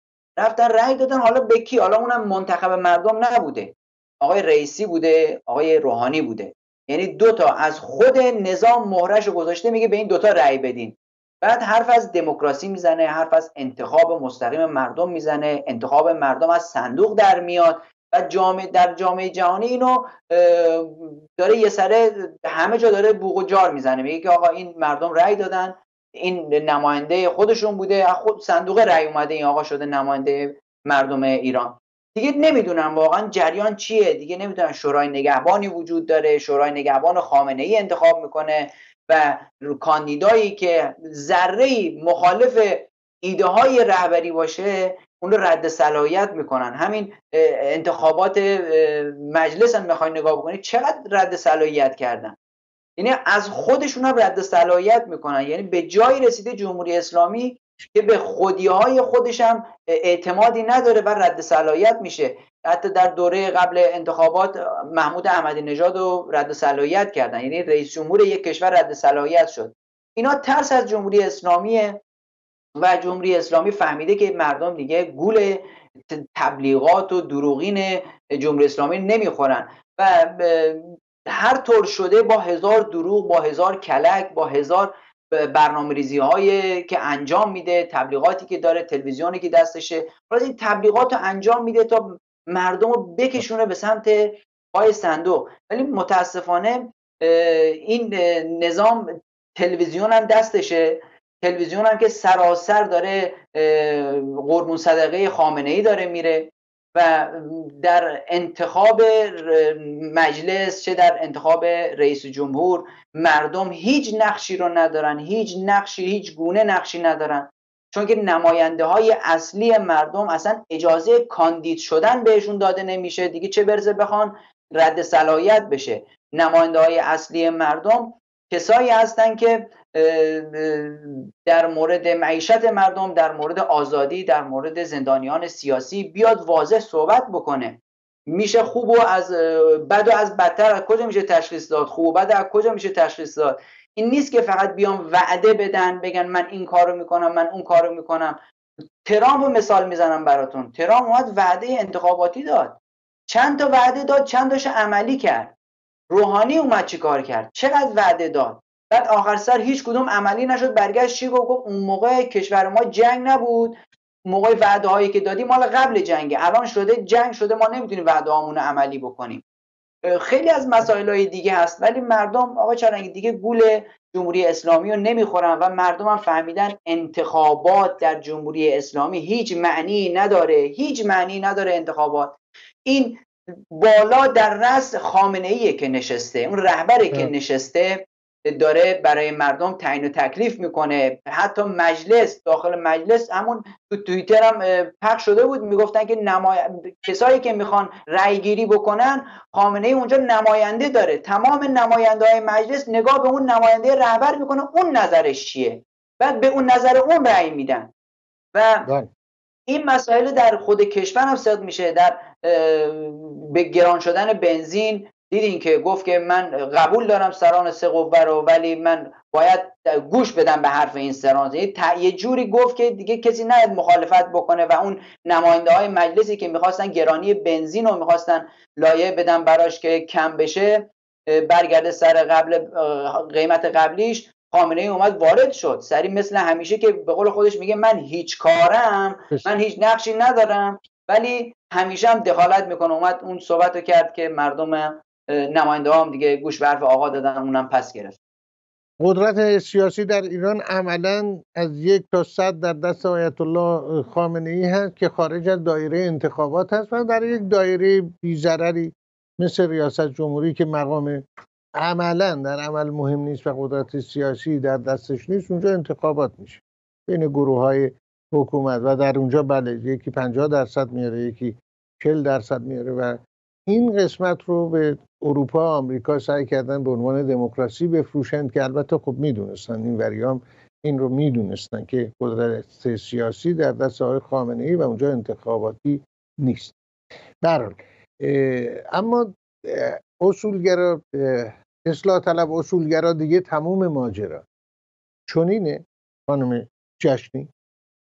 دادن. حالا به کی؟ حالا اونم منتخب مردم نبوده، آقای رئیسی بوده، آقای روحانی بوده. یعنی 2 تا از خود نظام مهرش گذاشته، میگه به این 2 تا رأی بدین. بعد حرف از دموکراسی میزنه، حرف از انتخاب مستقیم مردم میزنه، انتخاب مردم از صندوق در میاد و در جامعه جهانی اینو داره یه سره همه جا داره بوق و جار میزنه، میگه که آقا این مردم رأی دادن، این نماینده خودشون بوده، خود صندوق رأی اومده این آقا شده نماینده مردم ایران. دیگه نمیدونم واقعا جریان چیه، دیگه نمیدونم شورای نگهبانی وجود داره، شورای نگهبان خامنه‌ای انتخاب میکنه و کاندیدایی که ذره‌ای مخالف ایده های رهبری باشه اون رو رد صلاحیت میکنن. همین انتخابات مجلس هم میخواین نگاه بکنید چقدر رد صلاحیت کردن، یعنی از خودشون هم رد صلاحیت میکنن. یعنی به جایی رسیده جمهوری اسلامی که به خودیهای خودش هم اعتمادی نداره و رد صلاحیت میشه. حتی در دوره قبل انتخابات محمود احمدی نژاد رو رد صلاحیت کردن، یعنی رئیس جمهور یک کشور رد صلاحیت شد. اینا ترس از جمهوری اسلامیه و جمهوری اسلامی فهمیده که مردم دیگه گول تبلیغات و دروغین جمهوری اسلامی نمیخورن و هر طور شده با 1000 دروغ، با 1000 کلک، با 1000 برنامه‌ریزی هایی که انجام میده، تبلیغاتی که داره، تلویزیونی که دستشه، باز این تبلیغات رو انجام میده تا مردم رو بکشونه به سمت پای صندوق. ولی متاسفانه این نظام تلویزیون هم دستشه، تلویزیون هم که سراسر داره قربون صدقه خامنه‌ای داره میره و در انتخاب مجلس چه در انتخاب رئیس جمهور مردم هیچ نقشی رو ندارن، هیچ گونه نقشی ندارن، چون که نماینده های اصلی مردم اصلا اجازه کاندید شدن بهشون داده نمیشه دیگه، چه برسه بخوان رد صلاحیت بشه. نماینده های اصلی مردم کسایی هستن که در مورد معیشت مردم، در مورد آزادی، در مورد زندانیان سیاسی بیاد واضح صحبت بکنه. میشه خوب و از بد و از بدتر از کجا میشه تشخیص داد، خوب و بد از کجا میشه تشخیص داد. این نیست که فقط بیان وعده بدن بگن من این کارو میکنم من اون کارو میکنم. ترامپ رو مثال میزنم براتون. ترامپ اومد وعده انتخاباتی داد، چند تا وعده داد، چند تاشو عملی کرد. روحانی اومد چی کار کرد، چقدر وعده داد، بعد آخر سر هیچ کدوم عملی نشد. برگشت چی گفت؟ اون موقع کشور ما جنگ نبود، موقع وعده هایی که دادی مال قبل جنگه، الان شده جنگ شده، ما نمیتونیم وعده هامون رو عملی بکنیم. خیلی از مسائل های دیگه هست، ولی مردم آقا چرنگی دیگه گول جمهوری اسلامی رو نمیخورن و مردم هم فهمیدن انتخابات در جمهوری اسلامی هیچ معنی نداره انتخابات. این بالا در رأس خامنه‌ایه که نشسته، اون رهبره که نشسته داره برای مردم تعیین و تکلیف میکنه. حتی مجلس، داخل مجلس همون تو توییتر هم پخش شده بود، میگفتن که کسایی که میخوان رأی گیری بکنن خامنه‌ای اونجا نماینده داره، تمام نماینده‌های مجلس نگاه به اون نماینده رهبر میکنه اون نظرش چیه، بعد به اون نظر اون رأی میدن. و این مسائل در خود کشور هم صد میشه. در به گران شدن بنزین دیدین که گفت که من قبول دارم سران سه قوه رو، ولی من باید گوش بدم به حرف این سران. یه جوری گفت که دیگه کسی نهاید مخالفت بکنه و اون نماینده های مجلسی که میخواستن گرانی بنزین رو میخواستن لایحه بدن براش که کم بشه، برگرده سر قیمت قبلیش، خامنه‌ای اومد وارد شد سری مثل همیشه که به قول خودش میگه من هیچ کارم، من هیچ نقشی ندارم، ولی همیشه هم دخالت میکنه. اومد اون صحبت رو کرد که مردم نماینده هم دیگه گوش به حرف آقا دادن، اونم پس گرفت. قدرت سیاسی در ایران عملاً از 1 تا 100 در دست آیت الله خامنه‌ای هست که خارج از دایره انتخابات هست و در یک دایره بی‌ضرری مثل ریاست جمهوری که مقام عملاً در عمل مهم نیست و قدرت سیاسی در دستش نیست، اونجا انتخابات میشه بین گروه‌های حکومت و در اونجا بله یکی 50% میاره، یکی 40% میاره و این قسمت رو به اروپا آمریکا سعی کردن به عنوان دموکراسی بفروشند که البته خب میدونستن این وریام این رو میدونستن که قدرت سیاسی در دست آقای خامنه‌ای و اونجا انتخاباتی نیست. برحال اما اصولگرا، اصلاح طلب اصولگرا دیگه تموم ماجرا چنینه خانم جشنی؟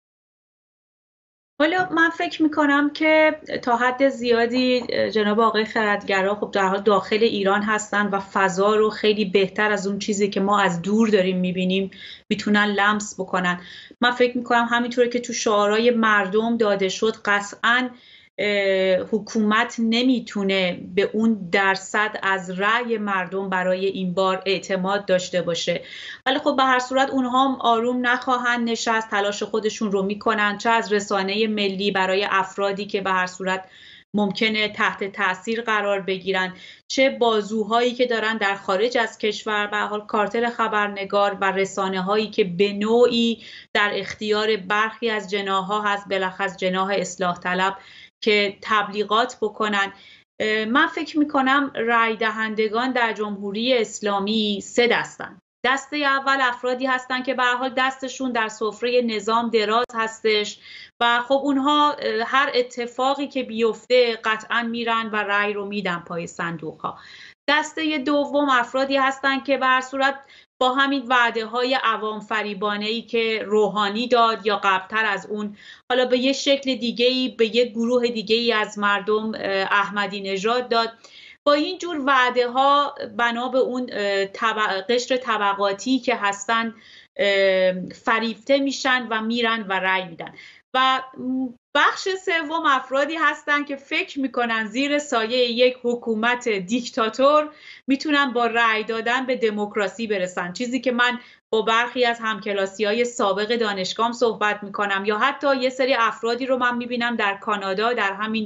حالا من فکر میکنم که تا حد زیادی جناب آقای خردگرا خب در حال داخل ایران هستن و فضا رو خیلی بهتر از اون چیزی که ما از دور داریم میبینیم میتونن لمس بکنن. من فکر میکنم همینطوری که تو شعارهای مردم داده شد قطعاً حکومت نمیتونه به اون درصد از رأی مردم برای این بار اعتماد داشته باشه، ولی خب به هر صورت اونها هم آروم نخواهند نشست، تلاش خودشون رو میکنن، چه از رسانه ملی برای افرادی که به هر صورت ممکنه تحت تاثیر قرار بگیرن، چه بازوهایی که دارن در خارج از کشور، به حال کارتل خبرنگار و رسانه هایی که به نوعی در اختیار برخی از جناح‌ها هست، بالاخص جناح اصلاح طلب، که تبلیغات بکنن. من فکر میکنم رای دهندگان در جمهوری اسلامی 3 دستن. دسته اول افرادی هستن که به هر حال دستشون در سفره نظام دراز هستش و خب اونها هر اتفاقی که بیفته قطعا میرن و رای رو میدن پای صندوق ها. دسته دوم افرادی هستن که به هر صورت با همین وعده های عوام فریبانه‌ای که روحانی داد یا قبلتر از اون حالا به یه شکل دیگه‌ای به یه گروه دیگه‌ای از مردم احمدی نژاد داد، با این جور وعده ها بنا به اون قشر طبقاتی که هستن فریفته میشن و میرن و رأی میدن. و بخش سوم افرادی هستن که فکر میکنن زیر سایه یک حکومت دیکتاتور میتونن با رأی دادن به دموکراسی برسن، چیزی که من با برخی از همکلاسی‌های سابق دانشگاهم صحبت میکنم یا حتی یه سری افرادی رو من میبینم در کانادا در همین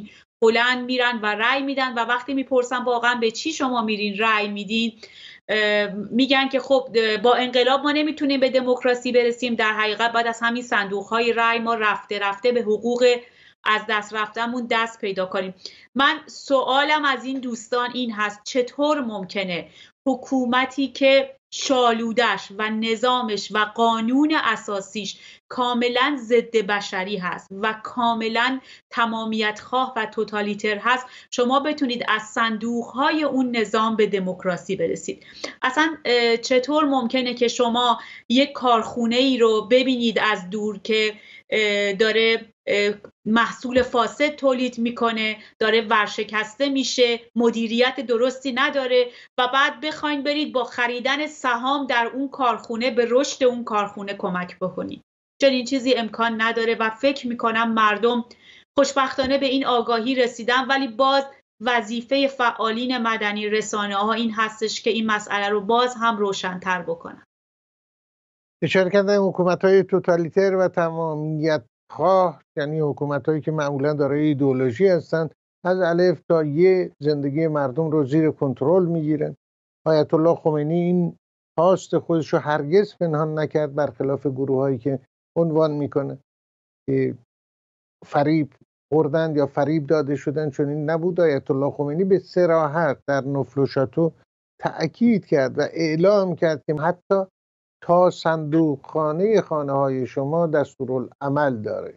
بلند میرن و رأی میدن و وقتی میپرسن واقعا به چی شما میرین رأی میدین، میگن که خب با انقلاب ما نمیتونیم به دموکراسی برسیم، در حقیقت بعد از همین صندوق‌های رأی ما رفته رفته به حقوق از دست رفتمون دست پیدا کنیم. من سوالم از این دوستان این هست چطور ممکنه حکومتی که شالودش و نظامش و قانون اساسیش کاملا ضد بشری هست و کاملا تمامیت خواه و توتالیتر هست، شما بتونید از صندوقهای اون نظام به دموکراسی برسید؟ اصلا چطور ممکنه که شما یک کارخونه ای رو ببینید از دور که داره محصول فاسد تولید میکنه، داره ورشکسته میشه، مدیریت درستی نداره و بعد بخواید برید با خریدن سهام در اون کارخونه به رشد اون کارخونه کمک بکنید؟ چنین چیزی امکان نداره و فکر میکنم مردم خوشبختانه به این آگاهی رسیدن، ولی باز وظیفه فعالین مدنی، رسانه ها این هستش که این مسئله رو باز هم روشن‌تر بکنن. اشاره کردن حکومت‌های توتالیتر و تمامیت خواه، یعنی حکومت‌هایی که معمولا دارای ایدئولوژی هستند، از الف تا ی زندگی مردم رو زیر کنترل میگیرن. آیت الله خمینی این خواست خودش رو هرگز پنهان نکرد، برخلاف گروه‌هایی که عنوان میکنه که فریب خوردن یا فریب داده شدن، چون این نبود. آیت الله خمینی به صراحت در نفل و شاتو تأکید کرد و اعلام کرد که حتی تا صندوق خانه های شما دستورالعمل داره.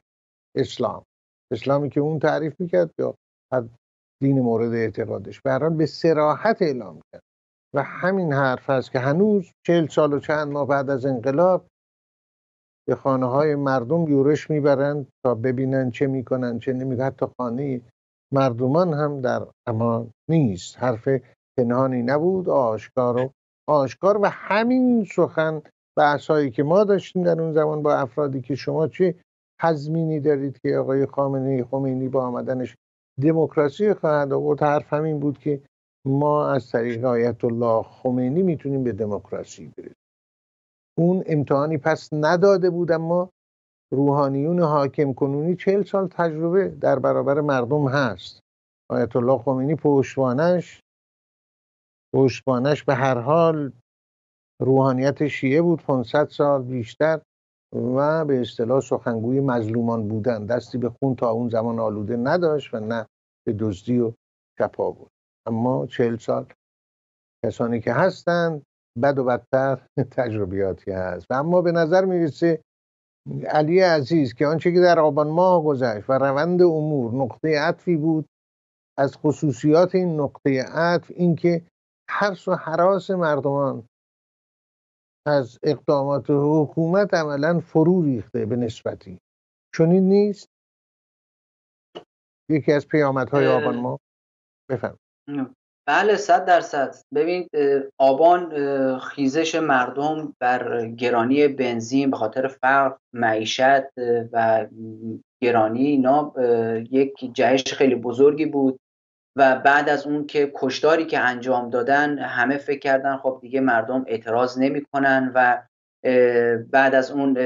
اسلامی که اون تعریف میکرد یا هر دین مورد اعتقادش، به هر حال به صراحت اعلام کرد. و همین حرف هست که هنوز 40 سال و چند ماه بعد از انقلاب به خانه های مردم یورش میبرند تا ببینن چه میکنن چه نمیکنن. حتی خانه مردمان هم در امان نیست. حرف پنهانی نبود، آشکار و همین سخن بحثایی که ما داشتیم در اون زمان با افرادی که شما چه تضمینی دارید که آقای خمینی با آمدنش دموکراسی خواهد آورد، حرف همین بود که ما از طریق آیت الله خمینی میتونیم به دموکراسی برسیم. اون امتحانی پس نداده بود، اما روحانیون حاکم کنونی 40 سال تجربه در برابر مردم هست. آیت الله خمینی پشتوانش به هر حال روحانیت شیعه بود، 500 سال بیشتر، و به اصطلاح سخنگوی مظلومان بودن، دستی به خون تا اون زمان آلوده نداشت و نه به دزدی و چپا بود. اما 40 سال کسانی که هستند بد و بدتر تجربیاتی هست. و اما به نظر میرسه علی عزیز که آنچه که در آبان ماه گذشت و روند امور نقطه عطفی بود، از خصوصیات این نقطه عطف این که حرص و هراس مردمان از اقدامات حکومت عملا فرو ریخته به نسبتی. چنین نیست؟ یکی از پیامدهای آبان ماه. بفهم. بله 100%. ببین آبان خیزش مردم بر گرانی بنزین به خاطر فقر، معیشت و گرانی اینا یک جهش خیلی بزرگی بود و بعد از اون که کشتاری که انجام دادن همه فکر کردن خب دیگه مردم اعتراض نمی‌کنن و بعد از اون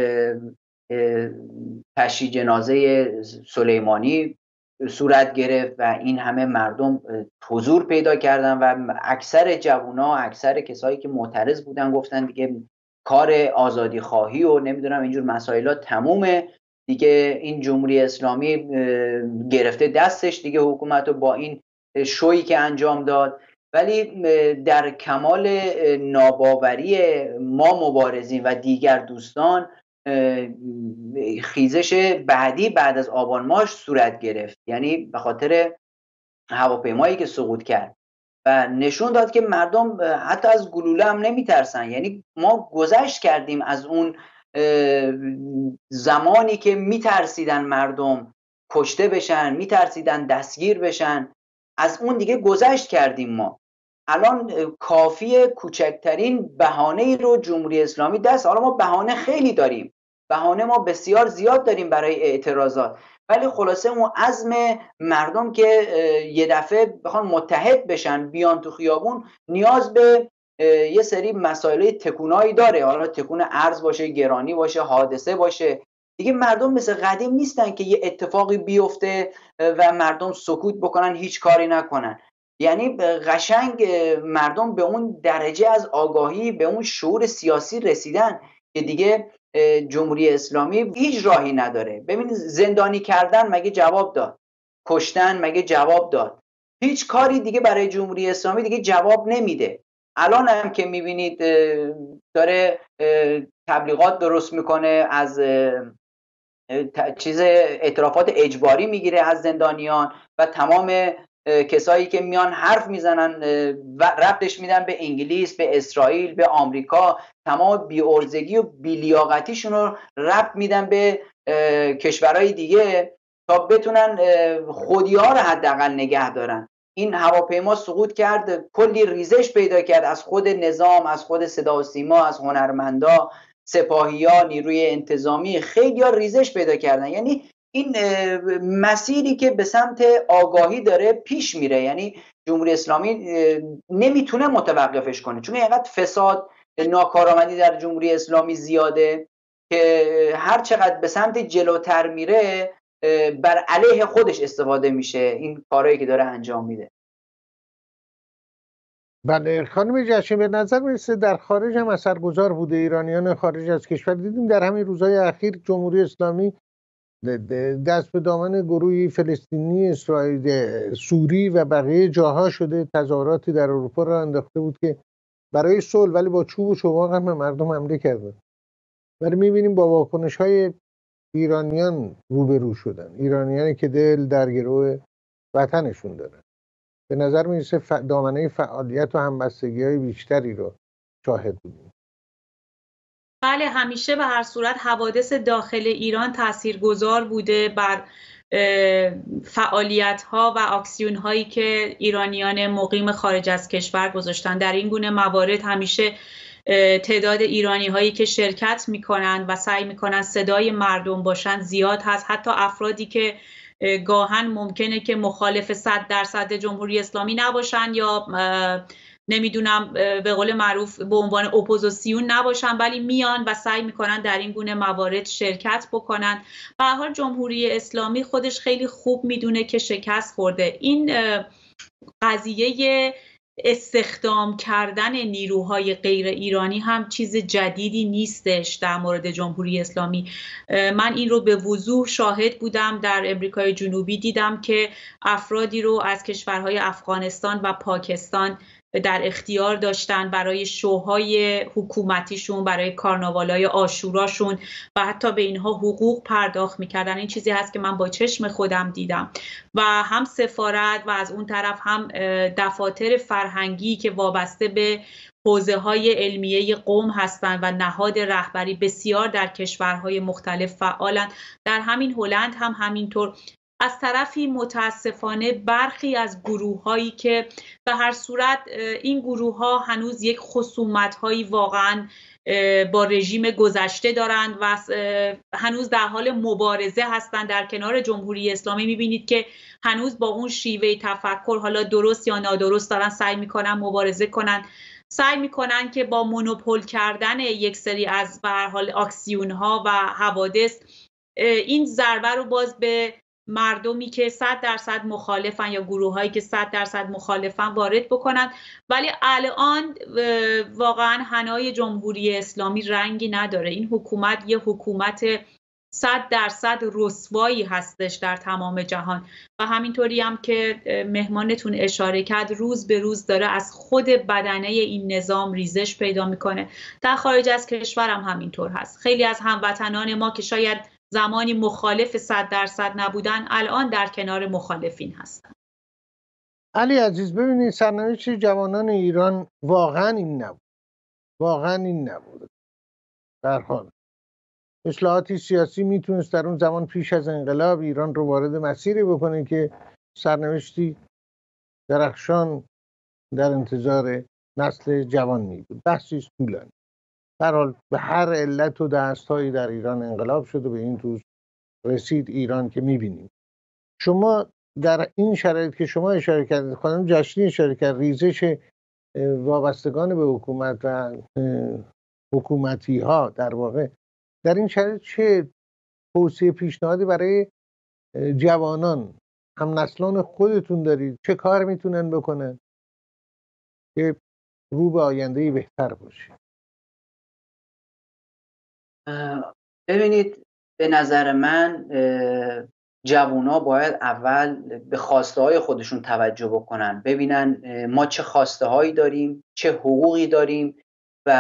تشییع جنازه سلیمانی صورت گرفت و این همه مردم حضور پیدا کردن و اکثر جوونا، اکثر کسایی که معترض بودن گفتن دیگه کار آزادی خواهی و نمیدونم اینجور مسائلا تمومه دیگه، این جمهوری اسلامی گرفته دستش دیگه حکومت رو با این شویی که انجام داد. ولی در کمال ناباوری ما مبارزین و دیگر دوستان خیزش بعدی بعد از آبان ماه صورت گرفت، یعنی به خاطر هواپیمایی که سقوط کرد و نشون داد که مردم حتی از گلوله هم نمیترسن. یعنی ما گذشت کردیم از اون زمانی که میترسیدن مردم کشته بشن، میترسیدن دستگیر بشن، از اون دیگه گذشت کردیم. ما الان کافی کوچکترین بهانه‌ای رو جمهوری اسلامی دست، حالا ما بهانه خیلی داریم، بهانه ما بسیار زیاد داریم برای اعتراضات، ولی خلاصه اون عزم مردم که یه دفعه بخوان متحد بشن بیان تو خیابون نیاز به یه سری مسائل تکونایی داره. حالا تکون ارز باشه، گرانی باشه، حادثه باشه، دیگه مردم مثل قدیم نیستن که یه اتفاقی بیفته و مردم سکوت بکنن، هیچ کاری نکنن. یعنی قشنگ مردم به اون درجه از آگاهی، به اون شعور سیاسی رسیدن که دیگه جمهوری اسلامی هیچ راهی نداره. ببینید زندانی کردن مگه جواب داد؟ کشتن مگه جواب داد؟ هیچ کاری دیگه برای جمهوری اسلامی دیگه جواب نمیده. الان هم که میبینید داره تبلیغات درست میکنه، از اعترافات اجباری میگیره از زندانیان و تمام کسایی که میان حرف میزنن و ربطش میدن به انگلیس، به اسرائیل، به آمریکا، تمام بی‌عرضگی و بی‌لیاقتیشون رو ربط میدن به کشورهای دیگه تا بتونن خودی ها رو حداقل نگه دارن. این هواپیما سقوط کرد، کلی ریزش پیدا کرد از خود نظام، از خود صدا و سیما، از هنرمندا، سپاهیان، نیروی انتظامی، خیلی ها ریزش پیدا کردن. یعنی این مسیری که به سمت آگاهی داره پیش میره، یعنی جمهوری اسلامی نمیتونه متوقفش کنه، چون اینقدر فساد، ناکارآمدی در جمهوری اسلامی زیاده که هر چقدر به سمت جلوتر میره بر علیه خودش استفاده میشه این کارهایی که داره انجام میده. بله خانم جشن، به نظر میرسه در خارج هم اثرگذار بوده. ایرانیان خارج از کشور دیدیم در همین روزهای اخیر جمهوری اسلامی دست به دامن گروهی فلسطینی، اسرائیل، سوری و بقیه جاها شده، تظاهراتی در اروپا را انداخته بود که برای صلح، ولی با چوب و چواق هم به مردم حمله کرده. ولی میبینیم با واکنش‌های ایرانیان روبرو شدن، ایرانیانی که دل در گروه وطنشون دارن. به نظر میرسه دامنه فعالیت و همبستگی‌های بیشتری رو شاهد بودیم. بله، همیشه به هر صورت حوادث داخل ایران تاثیرگذار بوده بر فعالیت‌ها و اکسیون‌هایی که ایرانیان مقیم خارج از کشور گذاشتن. در این گونه موارد همیشه تعداد ایرانی‌هایی که شرکت می‌کنند و سعی می‌کنند صدای مردم باشند زیاد هست. حتی افرادی که گاهن ممکنه که مخالف 100% جمهوری اسلامی نباشن یا نمیدونم به قول معروف به عنوان اپوزیسیون نباشن، ولی میان و سعی میکنن در این گونه موارد شرکت بکنن. به هر حال جمهوری اسلامی خودش خیلی خوب میدونه که شکست خورده. این قضیه استخدام کردن نیروهای غیر ایرانی هم چیز جدیدی نیستش در مورد جمهوری اسلامی. من این رو به وضوح شاهد بودم. در امریکای جنوبی دیدم که افرادی رو از کشورهای افغانستان و پاکستان در اختیار داشتن برای شوهای حکومتیشون، برای کارناوالای عاشوراشون و حتی به اینها حقوق پرداخت میکردن. این چیزی هست که من با چشم خودم دیدم و هم سفارت و از اون طرف هم دفاتر فرهنگی که وابسته به حوزه‌های علمیه قم هستند و نهاد رهبری بسیار در کشورهای مختلف فعالند. در همین هلند هم همینطور. از طرفی متاسفانه برخی از گروه‌هایی که به هر صورت این گروه‌ها هنوز یک خصومت‌هایی واقعاً با رژیم گذشته دارند و هنوز در حال مبارزه هستند در کنار جمهوری اسلامی. می‌بینید که هنوز با اون شیوه تفکر، حالا درست یا نادرست، دارن سعی می‌کنن مبارزه کنن، سعی می‌کنن که با مونوپول کردن یک سری از به هر حال اکسیون‌ها و حوادث این ضربه رو باز به مردمی که 100% مخالفن یا گروه‌هایی که 100% مخالفن وارد بکنن. ولی الان واقعا حنای جمهوری اسلامی رنگی نداره. این حکومت یه حکومت 100% رسوایی هستش در تمام جهان و همینطوری هم که مهمانتون اشاره کرد، روز به روز داره از خود بدنه این نظام ریزش پیدا میکنه. در خارج از کشور هم همینطور هست. خیلی از هموطنان ما که شاید زمانی مخالف 100% نبودن، الان در کنار مخالفین هستن. علی عزیز، ببینید سرنوشت جوانان ایران واقعا این نبود. واقعا این نبود. در حال اصلاحاتی سیاسی میتونست در اون زمان پیش از انقلاب ایران رو وارد مسیری بکنه که سرنوشتی درخشان در انتظار نسل جوان می بود. بحثی طولانی. در حال به هر علت و دستهایی در ایران انقلاب شد و به این روز رسید ایران که میبینیم. شما در این شرایط که شما اشاره کردید، خانم جشنی اشاره کرد، ریزش وابستگان به حکومت و حکومتی ها در واقع، در این شرایط چه توصیه پیشنهادی برای جوانان هم نسلان خودتون دارید؟ چه کار میتونن بکنن که رو به آینده بهتر باشه؟ ببینید، به نظر من جوونا باید اول به خواسته های خودشون توجه بکنن، ببینن ما چه خواسته هایی داریم، چه حقوقی داریم و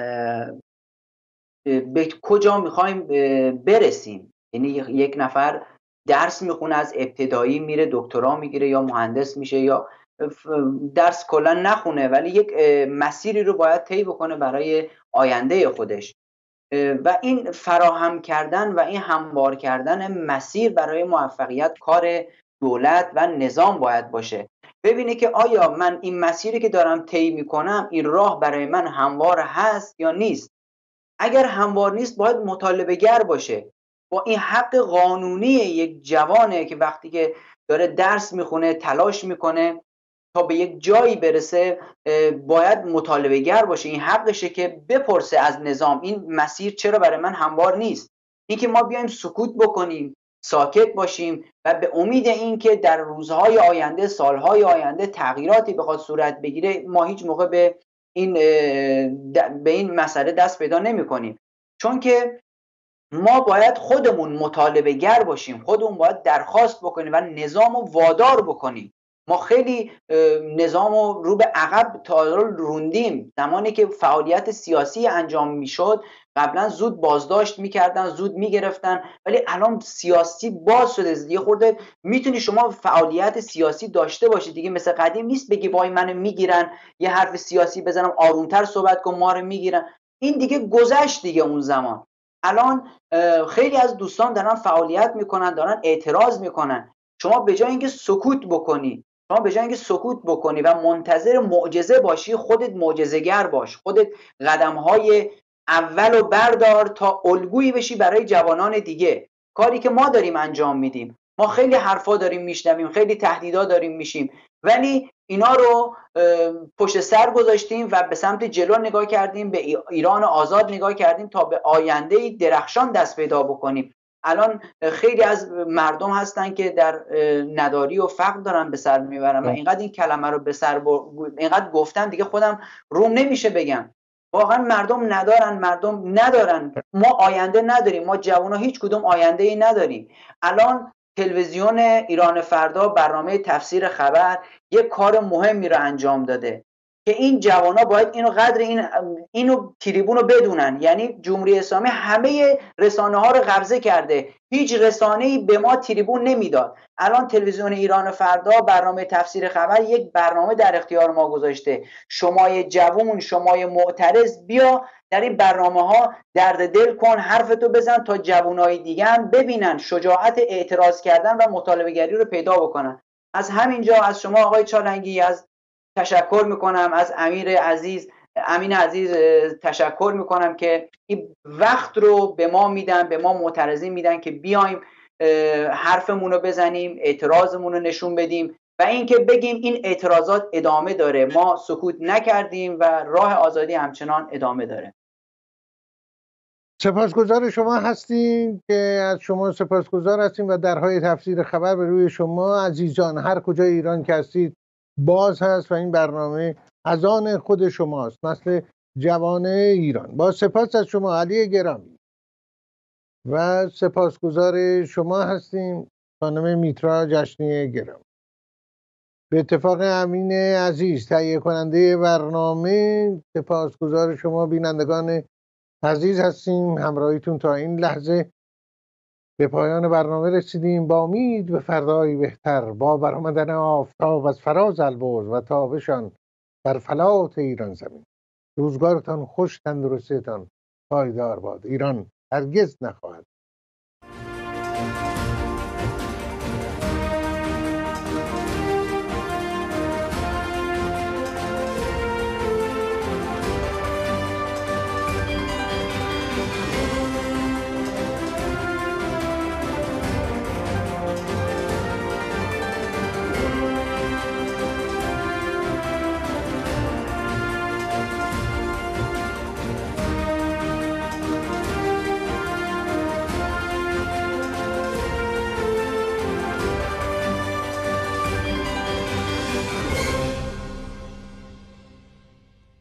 به کجا میخوایم برسیم. یعنی یک نفر درس میخونه، از ابتدایی میره دکترا میگیره یا مهندس میشه یا درس کلا نخونه، ولی یک مسیری رو باید طی بکنه برای آینده خودش و این فراهم کردن و این هموار کردن مسیر برای موفقیت کار دولت و نظام باید باشه. ببینه که آیا من این مسیری که دارم طی میکنم این راه برای من هموار هست یا نیست. اگر هموار نیست باید مطالبه گر باشه. با این حق قانونی یک جوانه که وقتی که داره درس میخونه تلاش میکنه تا به یک جایی برسه باید مطالبه گر باشه. این حقشه که بپرسه از نظام این مسیر چرا برای من هموار نیست. این که ما بیایم سکوت بکنیم، ساکت باشیم و به امید این که در روزهای آینده، سالهای آینده تغییراتی بخواد صورت بگیره، ما هیچ موقع به این مسئله دست پیدا نمی کنیم. چون که ما باید خودمون مطالبه گر باشیم، خودمون باید درخواست بکنیم و نظام رو وادار بکنیم. ما خیلی نظام رو به عقب روندیم. زمانی که فعالیت سیاسی انجام میشد قبلا زود بازداشت میکردن، زود میگرفتن، ولی الان سیاسی باز شده. یه خورده میتونی شما فعالیت سیاسی داشته باشی دیگه، مثل قدیم نیست بگی وای منو میگیرن، یه حرف سیاسی بزنم آرومتر صحبت کن ما رو میگیرن. این دیگه گذشت دیگه اون زمان. الان خیلی از دوستان دارن فعالیت میکنن، دارن اعتراض میکنن. شما به جای اینکه سکوت بکنی و منتظر معجزه باشی، خودت معجزه‌گر باش. خودت قدم‌های اولو بردار تا الگویی بشی برای جوانان دیگه. کاری که ما داریم انجام میدیم، ما خیلی حرفا داریم میشنویم، خیلی تهدیدا داریم میشیم، ولی اینا رو پشت سر گذاشتیم و به سمت جلو نگاه کردیم، به ایران آزاد نگاه کردیم تا به آینده درخشان دست پیدا بکنیم. الان خیلی از مردم هستن که در نداری و فقر دارن به سر میبرن. من اینقدر این کلمه رو اینقدر گفتم دیگه خودم روم نمیشه بگم. واقعا مردم ندارن. ما آینده نداریم. ما جوونا هیچ کدوم آینده ای نداریم. الان تلویزیون ایران فردا، برنامه تفسیر خبر، یک کار مهمی رو انجام داده که این جوانا باید اینو قدر اینو تریبونو بدونن. یعنی جمهوری اسلامی همه رسانه ها رو قبضه کرده، هیچ رسانه‌ای به ما تریبون نمیداد. الان تلویزیون ایران فردا، برنامه تفسیر خبر، یک برنامه در اختیار ما گذاشته. شمای جوون، شمای معترض، بیا در این برنامه‌ها درد دل کن، حرفتو بزن تا جوانای دیگه هم ببینن شجاعت اعتراض کردن و مطالبه گری رو پیدا بکنن. از همینجا از شما آقای چالنگی از تشکر میکنم، از امین عزیز تشکر میکنم که این وقت رو به ما میدن، به ما معترضین میدن که بیایم حرفمون رو بزنیم، اعتراضمون رو نشون بدیم و اینکه بگیم این اعتراضات ادامه داره، ما سکوت نکردیم و راه آزادی همچنان ادامه داره. سپاسگزار شما هستیم که از شما سپاسگزار هستیم و درهای تفسیر خبر به روی شما عزیزان هر کجای ایران که هستید باز هست و این برنامه از آن خود شماست، نسل جوان ایران. با سپاس از شما علی گرامی و سپاسگزار شما هستیم خانم میترا جشنی گرامی. به اتفاق امین عزیز تهیه کننده برنامه، سپاسگزار شما بینندگان عزیز هستیم. همراهیتون تا این لحظه. به پایان برنامه رسیدیم با امید به فردایی بهتر، با برآمدن آفتاب از فراز البرز و تابشان بر فلات ایران زمین. روزگارتان خوش، تندرستیتان پایدار باد. ایران هرگز نخواهد